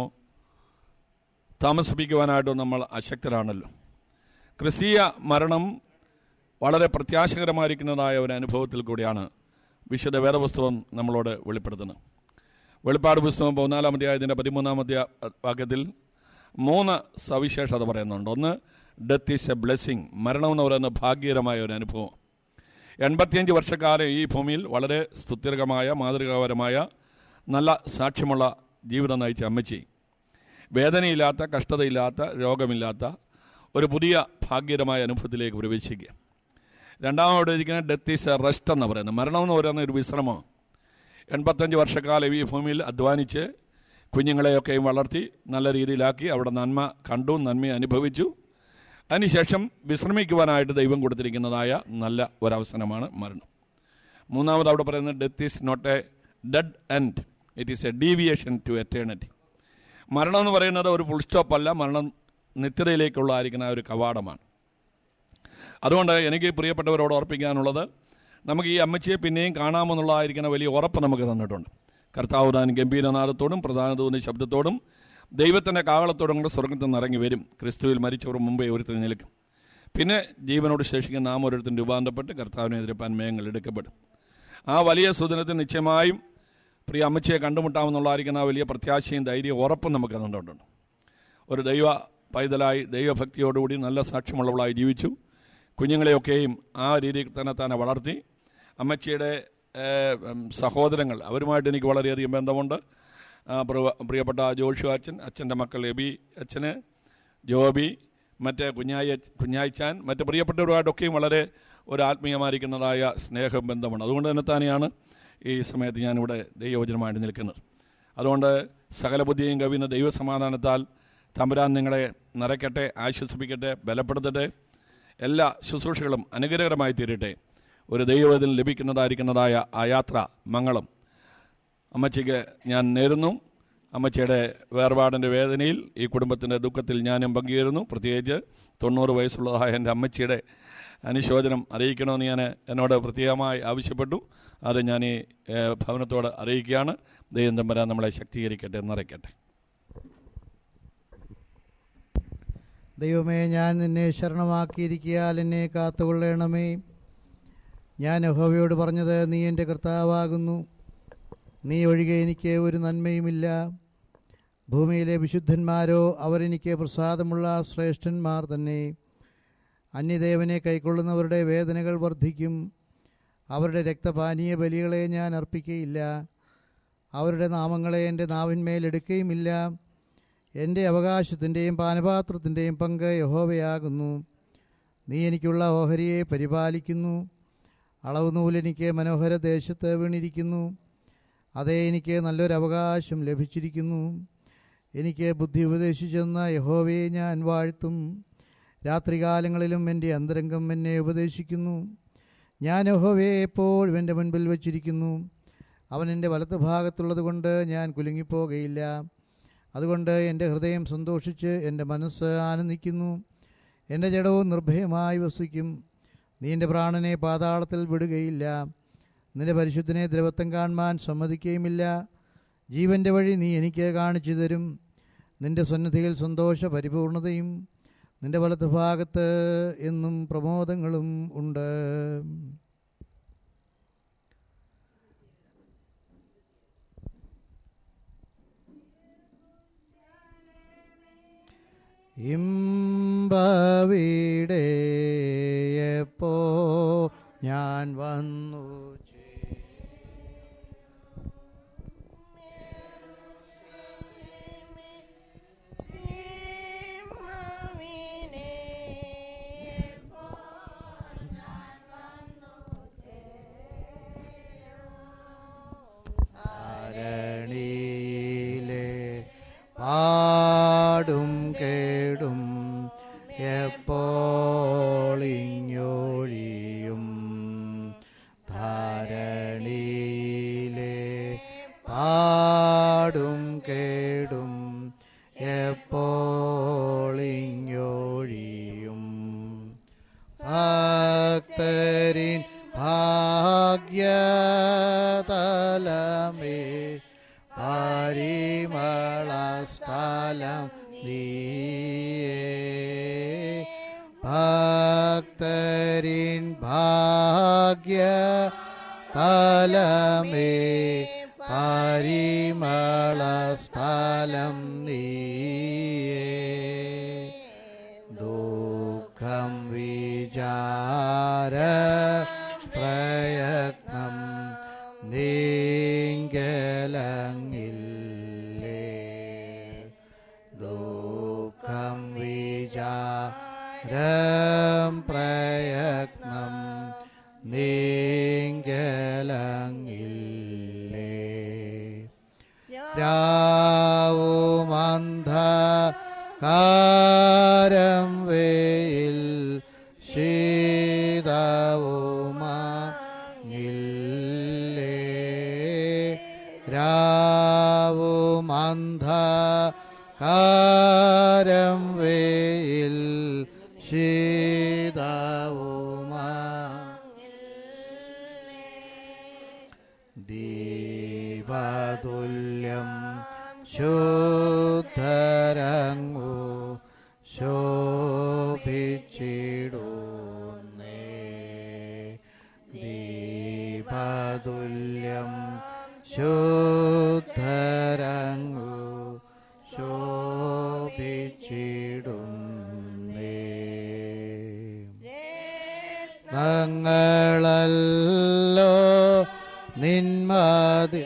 താമസിപ്പിക്കുവാനായിട്ടോ നമ്മൾ അശക്തരാണല്ലോ. ക്രിസ്തീയ മരണം വളരെ പ്രത്യാശകരമായിരിക്കുന്നതായ ഒരു അനുഭവത്തിൽ കൂടിയാണ് വിശുദ്ധ വേദപുസ്തകം നമ്മളോട് വെളിപ്പെടുത്തുന്നത്. വെളിപ്പാട് പുസ്തകം പതിനാലാം അധ്യായത്തിൻ്റെ പതിമൂന്നാം അധ്യായ വാക്യത്തിൽ മൂന്ന് സവിശേഷത പറയുന്നുണ്ട്. ഒന്ന്, ഡെത്ത് ഈസ് എ ബ്ലെസ്സിങ്. മരണം എന്ന് പറയുന്ന ഭാഗ്യകരമായ ഒരു അനുഭവം. എൺപത്തിയഞ്ച് വർഷക്കാലം ഈ ഭൂമിയിൽ വളരെ സ്തുത്യർഹമായ, മാതൃകാപരമായ, നല്ല സാക്ഷ്യമുള്ള ജീവിതം നയിച്ച അമ്മച്ചി വേദനയില്ലാത്ത, കഷ്ടതയില്ലാത്ത, രോഗമില്ലാത്ത ഒരു പുതിയ ഭാഗ്യകരമായ അനുഭവത്തിലേക്ക് പ്രവേശിക്കുക. രണ്ടാമത് ഇരിക്കുന്ന ഡെത്ത് ഈസ് എ റെസ്റ്റ് എന്ന് പറയുന്നത്. മരണം എന്ന് പറയുന്ന ഒരു വിശ്രമം. എൺപത്തഞ്ച് വർഷക്കാലം ഈ ഭൂമിയിൽ അധ്വാനിച്ച് കുഞ്ഞുങ്ങളെയൊക്കെയും വളർത്തി നല്ല രീതിയിലാക്കി അവിടെ നന്മ കണ്ടു, നന്മ അനുഭവിച്ചു. അതിനുശേഷം വിശ്രമിക്കുവാനായിട്ട് ദൈവം കൊടുത്തിരിക്കുന്നതായ നല്ല ഒരവസരമാണ് മരണം. മൂന്നാമത് അവിടെ പറയുന്നത് death is not a dead end, it is a deviation to eternity. മരണം എന്ന് പറയുന്നത് ഒരു ഫുൾ സ്റ്റോപ്പ് അല്ല, മരണം നിത്യതയിലേക്കുള്ള ആയിരിക്കുന്ന ഒരു കവാടമാണ്. അതുകൊണ്ട് എനിക്ക് പ്രിയപ്പെട്ടവരോട് ഓർപ്പിക്കാനുള്ളത്, നമുക്ക് ഈ അമ്മച്ചിയെ പിന്നെയും കാണാമെന്നുള്ളതായിരിക്കുന്ന വലിയ ഉറപ്പ് നമുക്ക് തന്നിട്ടുണ്ട്. കർത്താവ് താൻ ഗംഭീരനാദത്തോടും പ്രധാനതൂന്ന ശബ്ദത്തോടും ദൈവത്തിൻ്റെ കാഹളത്തോടും കൂടെ സ്വർഗത്തിൽ നിന്ന് ഇറങ്ങി വരും. ക്രിസ്തുവിൽ മരിച്ചവർ മുമ്പേ ഒരുത്തിന് നിൽക്കും. പിന്നെ ജീവനോട് ശേഷിക്കുന്ന നാം ഓരോരുത്തരും രൂപാന്തരപ്പെട്ട് കർത്താവിനെ എതിർപ്പാൻ മേഘങ്ങൾ എടുക്കപ്പെടും. ആ വലിയ സുദിനത്തിൽ നിശ്ചയമായും പ്രിയ അമ്മച്ചിയെ കണ്ടുമുട്ടാമെന്നുള്ളതായിരിക്കുന്ന ആ വലിയ പ്രത്യാശയും ധൈര്യവും ഉറപ്പും നമുക്ക് തന്നിട്ടുണ്ട്. ഒരു ദൈവ പൈതലായി ദൈവഭക്തിയോടുകൂടി നല്ല സാക്ഷ്യമുള്ളവളായി ജീവിച്ചു. കുഞ്ഞുങ്ങളെയൊക്കെയും ആ രീതിയിൽ തന്നെ തന്നെ വളർത്തി. അമ്മച്ചിയുടെ സഹോദരങ്ങൾ, അവരുമായിട്ട് എനിക്ക് വളരെയധികം ബന്ധമുണ്ട്. പ്രിയപ്പെട്ട ജോഷു അച്ഛൻ, അച്ഛൻ്റെ മക്കൾ എബി അച്ഛന്, ജോബി, മറ്റ് കുഞ്ഞായി കുഞ്ഞായിച്ചാൻ, മറ്റ് പ്രിയപ്പെട്ടവരുമായിട്ടൊക്കെയും വളരെ ഒരു ആത്മീയമായിരിക്കുന്നതായ സ്നേഹം ബന്ധമുണ്ട്. അതുകൊണ്ട് തന്നെ തന്നെയാണ് ഈ സമയത്ത് ഞാനിവിടെ ദൈവവചനമായിട്ട് നിൽക്കുന്നത്. അതുകൊണ്ട് സകല ബുദ്ധിയും കവിയുന്ന ദൈവസമാധാനത്താൽ തമ്പുരാൻ നിങ്ങളെ നിറയ്ക്കട്ടെ, ആശ്വസിപ്പിക്കട്ടെ, ബലപ്പെടുത്തട്ടെ. എല്ലാ ശുശ്രൂഷകളും അനുഗ്രഹകരമായി തീരട്ടെ. ഒരു ദൈവവേദന ലഭിക്കുന്നതായിരിക്കുന്നതായ ആ യാത്ര മംഗളം അമ്മച്ചിക്ക് ഞാൻ നേരുന്നു. അമ്മച്ചിയുടെ വേർപാടിൻ്റെ വേദനയിൽ, ഈ കുടുംബത്തിൻ്റെ ദുഃഖത്തിൽ ഞാനും പങ്കുചേരുന്നു. പ്രത്യേകിച്ച് തൊണ്ണൂറ് വയസ്സുള്ളതായ എൻ്റെ അമ്മച്ചിയുടെ അനുശോചനം അറിയിക്കണമെന്ന് ഞാൻ എന്നോട് പ്രത്യേകമായി ആവശ്യപ്പെട്ടു. അത് ഞാൻ ഈ ഭവനത്തോട് അറിയിക്കുകയാണ്. ദൈവം തമ്പുരാൻ നമ്മളെ ശക്തീകരിക്കട്ടെ, നിറയ്ക്കട്ടെ. ദൈവമേ, ഞാൻ നിന്നെ ശരണമാക്കിയിരിക്കിയാൽ എന്നെ കാത്തുകൊള്ളണമേ. ഞാൻ യഹോവയോട് പറഞ്ഞത്, നീ എൻ്റെ കർത്താവാകുന്നു, നീ ഒഴികെ എനിക്ക് ഒരു നന്മയുമില്ല. ഭൂമിയിലെ വിശുദ്ധന്മാരോ അവരെനിക്ക് പ്രസാദമുള്ള ശ്രേഷ്ഠന്മാർ തന്നെ. അന്യദേവനെ കൈക്കൊള്ളുന്നവരുടെ വേദനകൾ വർദ്ധിക്കും. അവരുടെ രക്തപാനീയ ബലികളെ ഞാൻ അർപ്പിക്കുകയില്ല. അവരുടെ നാമങ്ങളെ എൻ്റെ നാവിന്മേലെടുക്കുകയുമില്ല. എൻ്റെ അവകാശത്തിൻ്റെയും പാനപാത്രത്തിൻ്റെയും പങ്ക് യഹോവയാകുന്നു. നീ എനിക്കുള്ള ഓഹരിയെ പരിപാലിക്കുന്നു. അളവ് നൂലെനിക്ക് മനോഹര ദേശത്ത് വീണിരിക്കുന്നു. അതേ, എനിക്ക് നല്ലൊരു അവകാശം ലഭിച്ചിരിക്കുന്നു. എനിക്ക് ബുദ്ധി ഉപദേശിച്ചെന്ന യഹോവയെ ഞാൻ വാഴ്ത്തും. രാത്രികാലങ്ങളിലും എൻ്റെ അന്തരംഗം എന്നെ ഉപദേശിക്കുന്നു. ഞാൻ യഹോവയെ എപ്പോഴും എൻ്റെ മുൻപിൽ വച്ചിരിക്കുന്നു. അവൻ എൻ്റെ വലത്ത് ഭാഗത്തുള്ളത് കൊണ്ട് ഞാൻ കുലുങ്ങിപ്പോകയില്ല. അതുകൊണ്ട് എൻ്റെ ഹൃദയം സന്തോഷിച്ച് എൻ്റെ മനസ്സ് ആനന്ദിക്കുന്നു. എൻ്റെ ജഡവും നിർഭയമായി വസിക്കും. നീ എൻ്റെ പ്രാണനെ പാതാളത്തിൽ വിടുകയില്ല. നിന്റെ പരിശുദ്ധനെ ദ്രവത്വം കാണുവാൻ സമ്മതിക്കുകയുമില്ല. ജീവൻ്റെ വഴി നീ എനിക്ക് കാണിച്ചു തരും. നിന്റെ സന്നിധിയിൽ സന്തോഷ പരിപൂർണതയും നിന്റെ വലത്ത് ഭാഗത്ത് എന്നും പ്രമോദങ്ങളും ഉണ്ട്. ഇമ്പവിടെയപ്പോ ഞാൻ വന്നു പാടും കേടും എപ്പോളിഞ്ഞൊഴിയും ധാരണിയിലെ പാടും കേടും എപ്പോളിഞ്ഞൊഴിയും ഭക്തരിൻ ഭാഗ്യതലമേ പരിമളസ്ഥലം നീയേ ഭക്തരിൻ ഭാഗ്യതലമേ പരിമളസ്ഥലം നീയേ ദുഃഖം വിചാര പ്രയത്നം നീങ്കലങ്ങില്ലേ ദുഃഖം വിചാരം പ്രയത്നം നീങ്കലങ്ങില്ലേ രാവുമന്ധകാരം വെയിൽ ശീതവുമാങ്ങില്ലേ രാവുമന്ധകാരം വെയിൽ ശീതവുമാങ്ങില്ലേ ദീപതുല്യം ശുദ്ധരങ്ങു ശോഭിച്ചിടുന്നേ ദീപതുല്യം ശുദ്ധരങ്ങു ശോഭിച്ചിടുന്നേ ഞങ്ങളല്ലോ നിന്മതി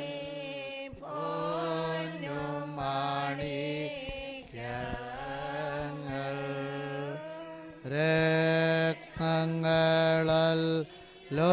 രക്തങ്ങളല്ലോ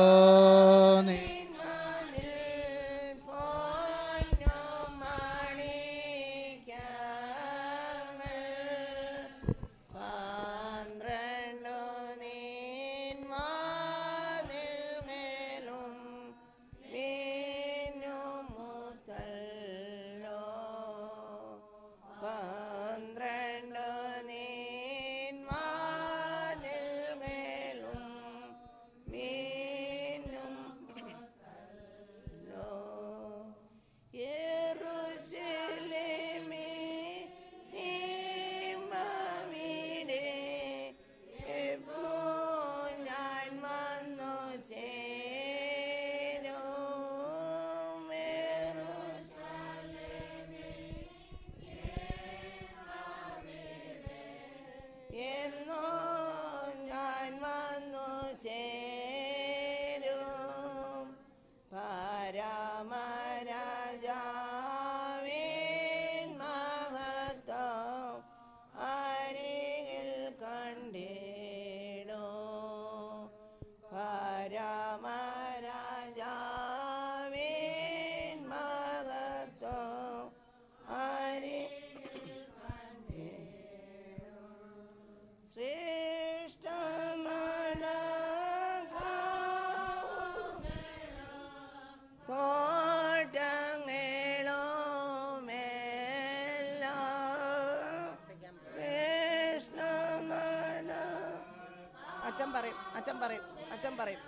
പറയും അച്ഛൻ പറയും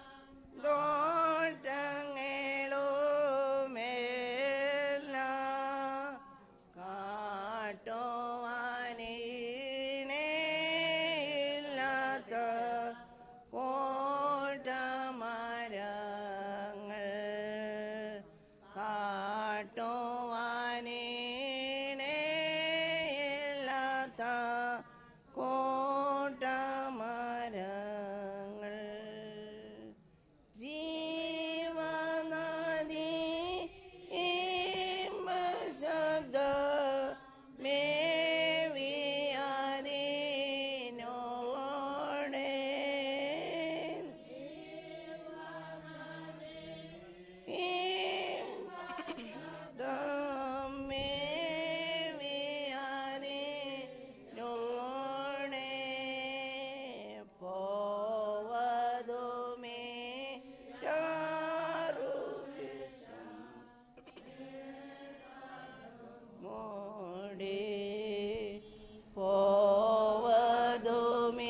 ദോട്ടങ്ങളോമെല്ലാം കാട്ടുവാനില്ലാത്ത കോട്ടമരങ്ങൾ കാട്ടുവാനില്ലാത്ത കോട്ടമരങ്ങൾ ജീവനദി ശബ്ദ മേവിയതിനോടെ മേവിയതിനോടെ പോവതുമേ മോടെ പോവതുമേ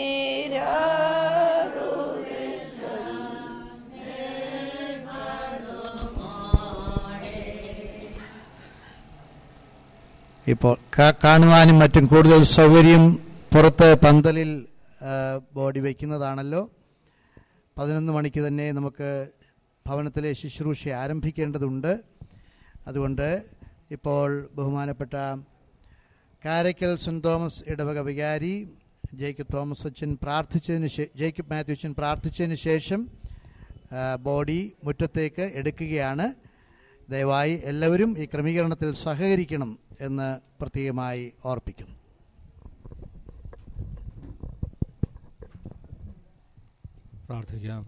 ഇപ്പോൾ കാ- കാണുവാനും മറ്റും കൂടുതൽ സൗകര്യം പുറത്ത് പന്തലിൽ ആ, ബോഡി വയ്ക്കുന്നതാണല്ലോ. പതിനൊന്ന് മണിക്ക് തന്നെ നമുക്ക് ഭവനത്തിലെ ശുശ്രൂഷ ആരംഭിക്കേണ്ടതുണ്ട്. അതുകൊണ്ട് ഇപ്പോൾ ബഹുമാനപ്പെട്ട കാരയ്ക്കൽ സെൻറ് തോമസ് ഇടവക വികാരി ജേക്കബ് തോമസ് അച്ഛൻ പ്രാർത്ഥിച്ചതിന് ശേ ജേക്കബ് മാത്യു അച്ഛൻ പ്രാർത്ഥിച്ചതിന് ശേഷം ആ, ബോഡി മുറ്റത്തേക്ക് എടുക്കുകയാണ്. ദയവായി എല്ലാവരും ഈ ക്രമീകരണത്തിൽ സഹകരിക്കണം എന്ന് പ്രത്യേകമായി ഓർപ്പിക്കുന്നു. പ്രാർത്ഥിക്കാം.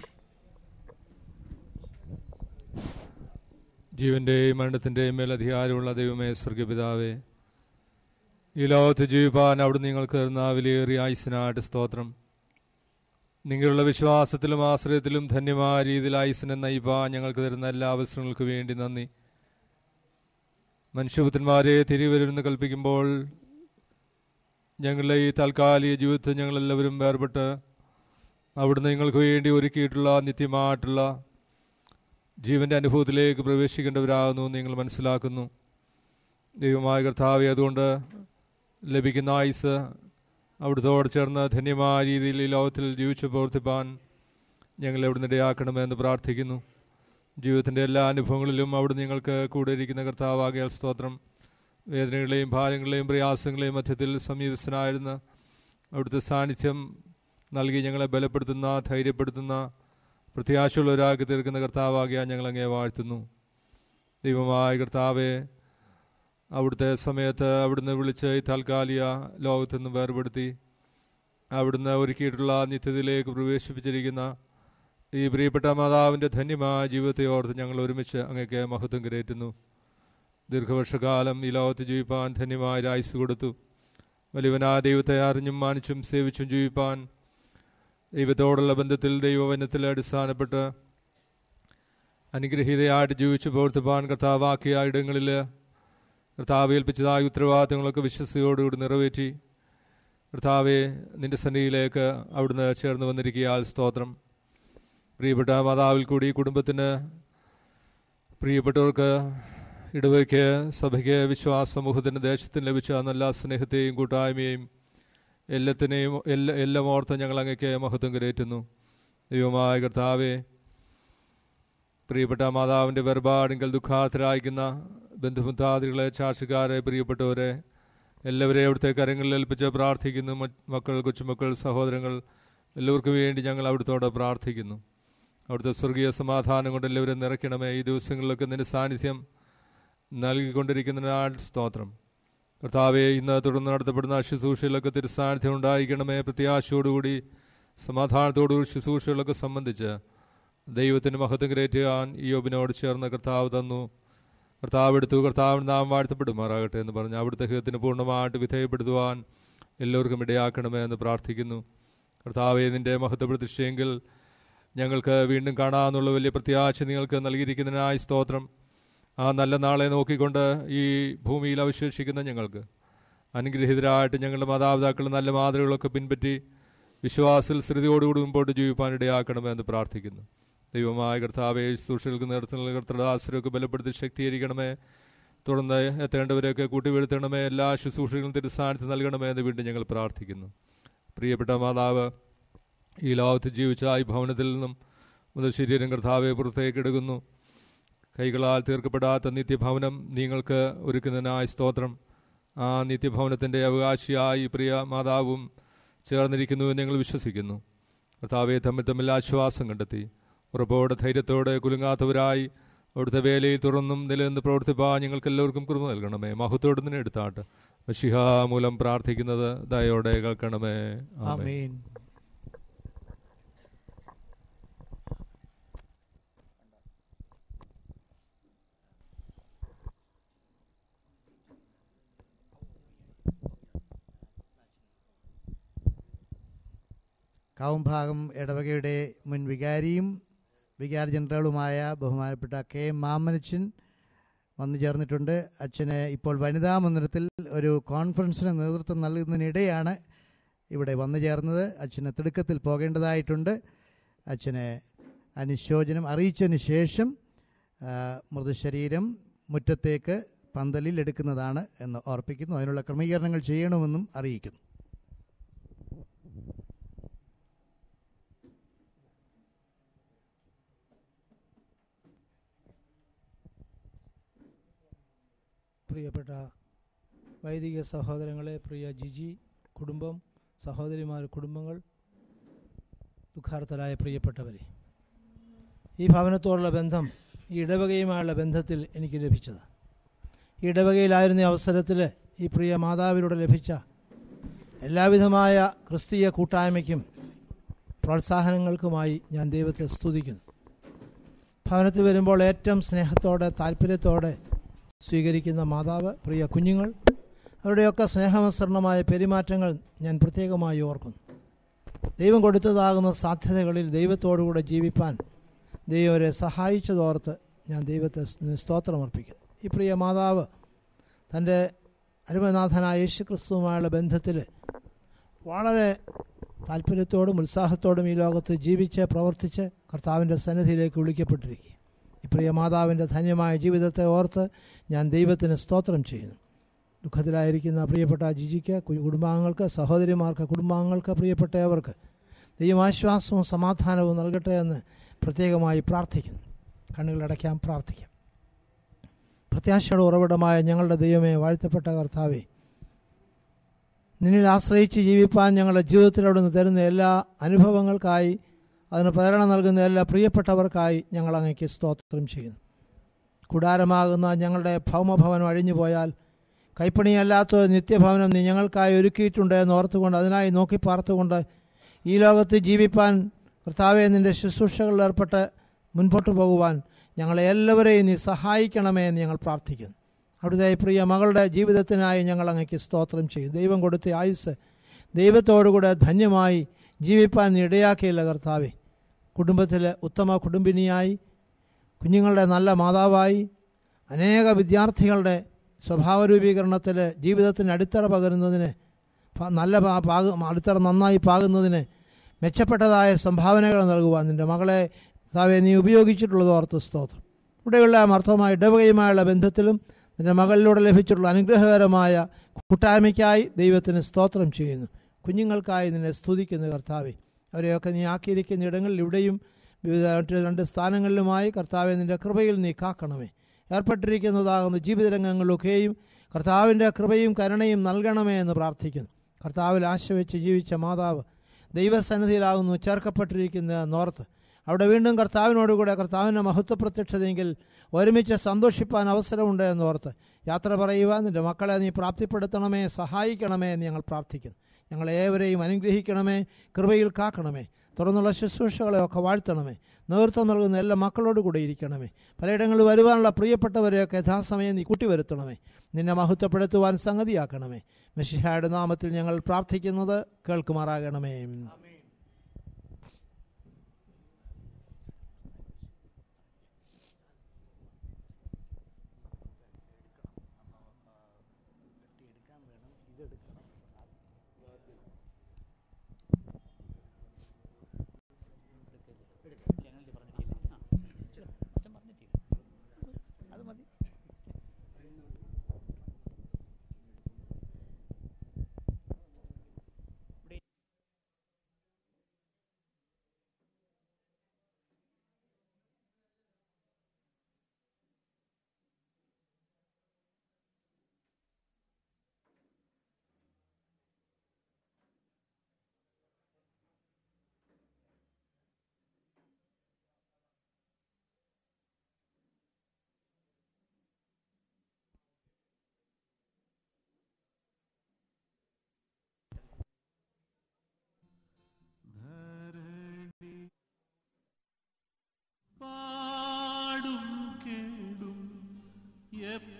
ജീവന്റെയും മരണത്തിന്റെയും മേൽ അധികാരമുള്ള ദൈവമേ, സ്വർഗപിതാവേ, ഈ ലോകത്ത് ജീവിപ്പാൻ അവിടുന്ന് നിങ്ങൾക്ക് തരുന്ന വിലയേറിയ ആയുസ്സിനായിട്ട് സ്തോത്രം. നിങ്ങളുള്ള വിശ്വാസത്തിലും ആശ്രയത്തിലും ധന്യമായ രീതിയിൽ ആയുസ്സിനെ നയിപ്പാൻ ഞങ്ങൾക്ക് തരുന്ന എല്ലാ അവസരങ്ങൾക്ക് വേണ്ടി നന്ദി. മനുഷ്യപുത്രന്മാരെ തിരിവരുന്ന് കൽപ്പിക്കുമ്പോൾ ഞങ്ങളുടെ ഈ താൽക്കാലിക ജീവിതത്തിൽ ഞങ്ങളെല്ലാവരും വേർപെട്ട് അവിടുന്ന് നിങ്ങൾക്ക് വേണ്ടി ഒരുക്കിയിട്ടുള്ള നിത്യമായിട്ടുള്ള ജീവൻ്റെ അനുഭവത്തിലേക്ക് പ്രവേശിക്കേണ്ടവരാകുന്നു നിങ്ങൾ മനസ്സിലാക്കുന്നു. ദൈവമായ കർത്താവെ, അതുകൊണ്ട് ലഭിക്കുന്ന ആയുസ് അവിടുത്തോട് ചേർന്ന് ധന്യമായ രീതിയിൽ ഈ ലോകത്തിൽ ജീവിച്ചു പ്രവർത്തിപ്പാൻ ഞങ്ങളെ അവിടുന്ന് ഇടയാക്കണമെന്ന് പ്രാർത്ഥിക്കുന്നു. ജീവിതത്തിൻ്റെ എല്ലാ അനുഭവങ്ങളിലും അവിടുന്ന് നിങ്ങൾക്ക് കൂടെ ഇരിക്കുന്ന കർത്താവാകിയാൽ സ്തോത്രം. വേദനകളെയും ഭാരങ്ങളെയും പ്രയാസങ്ങളെയും മധ്യത്തിൽ സമീപസ്ഥനായിരുന്ന അവിടുത്തെ സാന്നിധ്യം നൽകി ഞങ്ങളെ ബലപ്പെടുത്തുന്ന, ധൈര്യപ്പെടുത്തുന്ന, പ്രത്യാശയുള്ളവരാക്കി തീർക്കുന്ന കർത്താവാകിയാൽ ഞങ്ങളങ്ങേ വാഴ്ത്തുന്നു. ദൈവമായ കർത്താവെ, അവിടുത്തെ സമയത്ത് അവിടുന്ന് വിളിച്ച് ഈ താൽക്കാലിക ലോകത്തു നിന്ന് വേർപെടുത്തി അവിടുന്ന് ഒരുക്കിയിട്ടുള്ള നിത്യതയിലേക്ക് പ്രവേശിപ്പിച്ചിരിക്കുന്ന ഈ പ്രിയപ്പെട്ട മാതാവിൻ്റെ ധന്യമായ ജീവിതത്തെ ഓർത്ത് ഞങ്ങൾ ഒരുമിച്ച് അങ്ങേക്ക് മഹത്വം കരേറ്റുന്നു. ദീർഘവർഷകാലം ഈ ലോകത്ത് ജീവിപ്പാൻ ധന്യമായ ആയുസ് കൊടുത്തു. വലിയവനായ ദൈവത്തെ അറിഞ്ഞും മാനിച്ചും സേവിച്ചും ജീവിപ്പാൻ ദൈവത്തോടുള്ള ബന്ധത്തിൽ ദൈവവചനത്തിൽ അടിസ്ഥാനപ്പെട്ട് അനുഗ്രഹീതയായിട്ട് ജീവിച്ചു പ്രവർത്തിപ്പാൻ കർത്താവാക്കിയ ഇടങ്ങളിൽ കർത്താവ് ഏൽപ്പിച്ചതായ ഉത്തരവാദിത്തങ്ങളൊക്കെ വിശ്വസ്തയോടുകൂടി നിറവേറ്റി കർത്താവെ നിന്റെ സന്നിധിയിലേക്ക് അവിടുന്ന് ചേർന്ന് വന്നിരിക്കുകയാൽ സ്തോത്രം. പ്രിയപ്പെട്ട മാതാവിൽ കൂടി കുടുംബത്തിന്, പ്രിയപ്പെട്ടവർക്ക്, ഇടവയ്ക്ക്, സഭയ്ക്ക്, വിശ്വാസ സമൂഹത്തിന്, ദേശത്തിന് ലഭിച്ച നല്ല സ്നേഹത്തെയും കൂട്ടായ്മയെയും എല്ലാത്തിനെയും എല്ലാ എല്ലാം ഓർത്ത് ഞങ്ങൾ അങ്ങേക്ക് മഹത്വം കരേറ്റുന്നു. ദൈവമായ കർത്താവെ, പ്രിയപ്പെട്ട മാതാവിൻ്റെ വേർപാടിങ്കൽ ദുഃഖാർത്ഥരായിരിക്കുന്ന ബന്ധുമിത്രാദികളെ, ചാർച്ചക്കാരെ, പ്രിയപ്പെട്ടവരെ എല്ലാവരെയും അവിടുത്തെ കരങ്ങളിൽ ഏൽപ്പിച്ച് പ്രാർത്ഥിക്കുന്നു. മക്കൾ, കൊച്ചുമക്കൾ, സഹോദരങ്ങൾ എല്ലാവർക്കും വേണ്ടി ഞങ്ങൾ അവിടുത്തോടെ പ്രാർത്ഥിക്കുന്നു. അവിടുത്തെ സ്വർഗീയ സമാധാനം കൊണ്ട് എല്ലാവരും നിറയ്ക്കണമേ. ഈ ദിവസങ്ങളിലൊക്കെ നിന്റെ സാന്നിധ്യം നൽകിക്കൊണ്ടിരിക്കുന്നതിനാൽ സ്തോത്രം. കർത്താവെ, ഇന്ന് തുടർന്ന് നടത്തപ്പെടുന്ന ശുശ്രൂഷയിലൊക്കെ തിരുസാന്നിധ്യം ഉണ്ടായിരിക്കണമേ. പ്രത്യാശയോടുകൂടി സമാധാനത്തോടുകൂടി ശുശ്രൂഷകളൊക്കെ സംബന്ധിച്ച് ദൈവത്തിന് മഹത്വം കരേറ്റുവാൻ ഈ യോബിനോട് ചേർന്ന് കർത്താവ് തന്നു. കർത്താവ് എടുത്തു, കർത്താവിന് നാം വാഴ്ത്തപ്പെടുമാറാകട്ടെ എന്ന് പറഞ്ഞ് അവിടുത്തെ ഹിതത്തിന് പൂർണ്ണമായിട്ട് വിധേയപ്പെടുത്തുവാൻ എല്ലാവർക്കും ഇടയാക്കണമേ എന്ന് പ്രാർത്ഥിക്കുന്നു. കർത്താവെ, നിന്റെ മഹത്വ പ്രതിഷ്ഠയെങ്കിൽ ഞങ്ങൾക്ക് വീണ്ടും കാണാമെന്നുള്ള വലിയ പ്രത്യാശ നിങ്ങൾക്ക് നൽകിയിരിക്കുന്നതിനായി സ്തോത്രം. ആ നല്ല നാളെ നോക്കിക്കൊണ്ട് ഈ ഭൂമിയിൽ അവശേഷിക്കുന്ന ഞങ്ങൾക്ക് അനുഗ്രഹീതരായിട്ട് ഞങ്ങളുടെ മാതാപിതാക്കൾ നല്ല മാതൃകളൊക്കെ പിൻപറ്റി വിശ്വാസത്തിൽ സ്ഥിരതയോടുകൂടി മുമ്പോട്ട് ജീവിപ്പാൻ ഇടയാക്കണമെന്ന് പ്രാർത്ഥിക്കുന്നു. ദൈവമായ കർത്താവെ, ശുശ്രൂഷകൾക്ക് നേതൃത്വം കർത്തൃദാസരൊക്കെ ബലപ്പെടുത്തി ശക്തീകരിക്കണമേ. തുടർന്ന് എത്തേണ്ടവരെയൊക്കെ കൂട്ടിവീഴ്ത്തണമേ. എല്ലാ ശുശ്രൂഷകളും തിരുസ്ഥാനത്ത് നൽകണമേ എന്ന് വീണ്ടും ഞങ്ങൾ പ്രാർത്ഥിക്കുന്നു. പ്രിയപ്പെട്ട മാതാവ്, ഈ ലോകത്ത് ജീവിച്ച ഈ ഭവനത്തിൽ നിന്നും മുതൽ ശരീരം കർത്താവെ പുറത്തേക്ക് എടുക്കുന്നു. കൈകളാൽ തീർക്കപ്പെടാത്ത നിത്യഭവനം നിങ്ങൾക്ക് ഒരുക്കുന്നതിനായി സ്തോത്രം. ആ നിത്യഭവനത്തിൻ്റെ അവകാശിയായി പ്രിയ മാതാവും ചേർന്നിരിക്കുന്നു എന്ന് ഞങ്ങൾ വിശ്വസിക്കുന്നു. കർത്താവെ, തമ്മിൽ തമ്മിൽ ആശ്വാസം കണ്ടെത്തി ഉറപ്പോടെ ധൈര്യത്തോടെ കുലുങ്ങാത്തവരായി അവിടുത്തെ വേലയിൽ തുറന്നും നിലനിന്ന് പ്രവർത്തിപ്പാൻ ഞങ്ങൾക്ക് എല്ലാവർക്കും കൃപ നൽകണമേ. മഹത്വത്തോടെ തന്നെ എടുത്താട്ട് മശിഹ മൂലം പ്രാർത്ഥിക്കുന്നത് ദയോടെ കേൾക്കണമേ. ആമേൻ. കാവുംഭാഗം ഇടവകയുടെ മുൻ വികാരിയും വികാരി ജനറലുമായ ബഹുമാനപ്പെട്ട കെ എം മാമനച്ചൻ വന്നു ചേർന്നിട്ടുണ്ട്. അച്ഛന് ഇപ്പോൾ വനിതാ മന്ദിരത്തിൽ ഒരു കോൺഫറൻസിന് നേതൃത്വം നൽകുന്നതിനിടെയാണ് ഇവിടെ വന്നു ചേർന്നത്. അച്ഛന് തിടുക്കത്തിൽ പോകേണ്ടതായിട്ടുണ്ട്. അച്ഛന് അനുശോചനം അറിയിച്ചതിന് ശേഷം മൃതശരീരം മുറ്റത്തേക്ക് പന്തലിൽ എടുക്കുന്നതാണ് എന്ന് ഓർപ്പിക്കുന്നു. അതിനുള്ള ക്രമീകരണങ്ങൾ ചെയ്യണമെന്നും അറിയിക്കുന്നു. പ്രിയപ്പെട്ട വൈദിക സഹോദരങ്ങളെ, പ്രിയ ജിജി കുടുംബം, സഹോദരിമാർ കുടുംബങ്ങൾ, ദുഃഖാർത്തരായ പ്രിയപ്പെട്ടവരെ, ഈ ഭവനത്തോടുള്ള ബന്ധം ഈ ഇടവകയുമായുള്ള ബന്ധത്തിൽ എനിക്ക് ലഭിച്ചത്. ഈ ഇടവകയിലായിരുന്ന അവസരത്തിൽ ഈ പ്രിയ മാതാവിലൂടെ ലഭിച്ച എല്ലാവിധമായ ക്രിസ്തീയ കൂട്ടായ്മയ്ക്കും പ്രോത്സാഹനങ്ങൾക്കുമായി ഞാൻ ദൈവത്തെ സ്തുതിക്കുന്നു. ഭവനത്തിൽ വരുമ്പോൾ ഏറ്റവും സ്നേഹത്തോടെ താല്പര്യത്തോടെ സ്വീകരിക്കുന്ന മാതാവ്, പ്രിയ കുഞ്ഞുങ്ങൾ, അവരുടെയൊക്കെ സ്നേഹമസരണമായ പെരുമാറ്റങ്ങൾ ഞാൻ പ്രത്യേകമായി ഓർക്കുന്നു. ദൈവം കൊടുത്തതാകുന്ന സാധ്യതകളിൽ ദൈവത്തോടുകൂടെ ജീവിപ്പാൻ ദൈവം അവരെ സഹായിച്ചതോർത്ത് ഞാൻ ദൈവത്തെ സ്തോത്രമർപ്പിക്കുന്നു. ഈ പ്രിയ മാതാവ് തൻ്റെ അരുമനാഥനായ യേശു ക്രിസ്തുവുമായുള്ള ബന്ധത്തിൽ വളരെ താല്പര്യത്തോടും ഉത്സാഹത്തോടും ഈ ലോകത്ത് ജീവിച്ച് പ്രവർത്തിച്ച് കർത്താവിൻ്റെ സന്നിധിയിലേക്ക് വിളിക്കപ്പെട്ടിരിക്കുക. ഈ പ്രിയ മാതാവിൻ്റെ ധന്യമായ ജീവിതത്തെ ഓർത്ത് ഞാൻ ദൈവത്തിന് സ്തോത്രം ചെയ്യുന്നു. ദുഃഖത്തിലായിരിക്കുന്ന പ്രിയപ്പെട്ട ജിജിക്ക്, കുടുംബാംഗങ്ങൾക്ക്, സഹോദരിമാർക്ക്, കുടുംബാംഗങ്ങൾക്ക്, പ്രിയപ്പെട്ടവർക്ക് ദൈവാശ്വാസവും സമാധാനവും നൽകട്ടെ എന്ന് പ്രത്യേകമായി പ്രാർത്ഥിക്കുന്നു. കണ്ണുകളടയ്ക്കാം, പ്രാർത്ഥിക്കാം. പ്രത്യാശയുടെ ഉറവിടമായ ഞങ്ങളുടെ ദൈവമേ, വാഴ്ത്തപ്പെട്ട കർത്താവേ, നിന്നിൽ ആശ്രയിച്ച് ജീവിപ്പാൻ ഞങ്ങളുടെ ജീവിതത്തിലവിടുന്ന് തരുന്ന എല്ലാ അനുഭവങ്ങൾക്കായി, അതിന് പ്രേരണ നൽകുന്ന എല്ലാ പ്രിയപ്പെട്ടവർക്കായി ഞങ്ങൾ അങ്ങേക്ക് സ്തോത്രം ചെയ്യുന്നു. കൂടാരമാകുന്ന ഞങ്ങളുടെ ഭൗമഭവനം അഴിഞ്ഞുപോയാൽ കൈപ്പണിയല്ലാത്ത നിത്യഭവനം നീ ഞങ്ങൾക്കായി ഒരുക്കിയിട്ടുണ്ട് എന്ന് ഓർത്തുകൊണ്ട് അതിനായി നോക്കി പാർത്തുകൊണ്ട് ഈ ലോകത്ത് ജീവിപ്പാൻ കർത്താവെ നിൻ്റെ ശുശ്രൂഷകളിൽ ഏർപ്പെട്ട് മുൻപോട്ട് പോകുവാൻ ഞങ്ങളെ എല്ലാവരെയും നീ സഹായിക്കണമേ എന്ന് ഞങ്ങൾ പ്രാർത്ഥിക്കുന്നു. അവിടുത്തെ പ്രിയ മകളുടെ ജീവിതത്തിനായി ഞങ്ങൾ അങ്ങേക്ക് സ്തോത്രം ചെയ്യും. ദൈവം കൊടുത്ത ആയുസ് ദൈവത്തോടുകൂടെ ധന്യമായി ജീവിപ്പാൻ നീ ഇടയാക്കിയില്ല കർത്താവെ. കുടുംബത്തിൽ ഉത്തമ കുടുംബിനിയായി, കുഞ്ഞുങ്ങളുടെ നല്ല മാതാവായി, അനേക വിദ്യാർത്ഥികളുടെ സ്വഭാവരൂപീകരണത്തിൽ ജീവിതത്തിന് അടിത്തറ പകരുന്നതിന്, നല്ല പാക അടിത്തറ നന്നായി പാകുന്നതിന് മെച്ചപ്പെട്ടതായ സംഭാവനകൾ നൽകുവാൻ നിൻ്റെ മകളെ കർത്താവെ നീ ഉപയോഗിച്ചിട്ടുള്ളത് ഓർത്ത് സ്തോത്രം. ഇവിടെയുള്ള അർത്ഥമായ ഇടവകയുമായുള്ള ബന്ധത്തിലും നിൻ്റെ മകളിലൂടെ ലഭിച്ചിട്ടുള്ള അനുഗ്രഹകരമായ കൂട്ടായ്മയ്ക്കായി ദൈവത്തിന് സ്തോത്രം ചെയ്യുന്നു. കുഞ്ഞുങ്ങൾക്കായി നിന്നെ സ്തുതിക്കുന്നു കർത്താവെ. അവരെയൊക്കെ നീ ആക്കിയിരിക്കുന്ന ഇടങ്ങളിൽ ഇവിടെയും വിവിധ രണ്ട് സ്ഥാനങ്ങളിലുമായി കർത്താവെ നിൻ്റെ കൃപയിൽ നീ കാക്കണമേ. ഏർപ്പെട്ടിരിക്കുന്നതാകുന്ന ജീവിതരംഗങ്ങളിലൊക്കെയും കർത്താവിൻ്റെ കൃപയും കരുണയും നൽകണമേ എന്ന് പ്രാർത്ഥിക്കുന്നു. കർത്താവിൽ ആശ്രയിച്ച് ജീവിച്ച മാതാവ് ദൈവസന്നിധിയിലാകുന്നു ചേർക്കപ്പെട്ടിരിക്കുന്ന നോർത്ത്. അവിടെ വീണ്ടും കർത്താവിനോടുകൂടെ കർത്താവിൻ്റെ മഹത്വ പ്രത്യക്ഷതയെങ്കിൽ ഒരുമിച്ച് സന്തോഷിപ്പാൻ അവസരമുണ്ട് എന്നോർത്ത് യാത്ര പറയുവാൻ നിൻ്റെ മക്കളെ നീ പ്രാപ്തിപ്പെടുത്തണമേ, സഹായിക്കണമേ എന്ന് ഞങ്ങൾ പ്രാർത്ഥിക്കുന്നു. ഞങ്ങളേവരെയും അനുഗ്രഹിക്കണമേ, കൃപയിൽ കാക്കണമേ, തുറന്നുള്ള ശുശ്രൂഷകളെയൊക്കെ വാഴ്ത്തണമേ, നേതൃത്വം നൽകുന്ന എല്ലാ മക്കളോട് കൂടെ ഇരിക്കണമേ. പലയിടങ്ങളിൽ വരുവാനുള്ള പ്രിയപ്പെട്ടവരെയൊക്കെ യഥാസമയം നീ കൂട്ടിവരുത്തണമേ, നിന്നെ മഹത്വപ്പെടുത്തുവാൻ സംഗതിയാക്കണമേ. മെശിഹായുടെ നാമത്തിൽ ഞങ്ങൾ പ്രാർത്ഥിക്കുന്നത് കേൾക്കുമാറാകണമേ. പാടും കേടും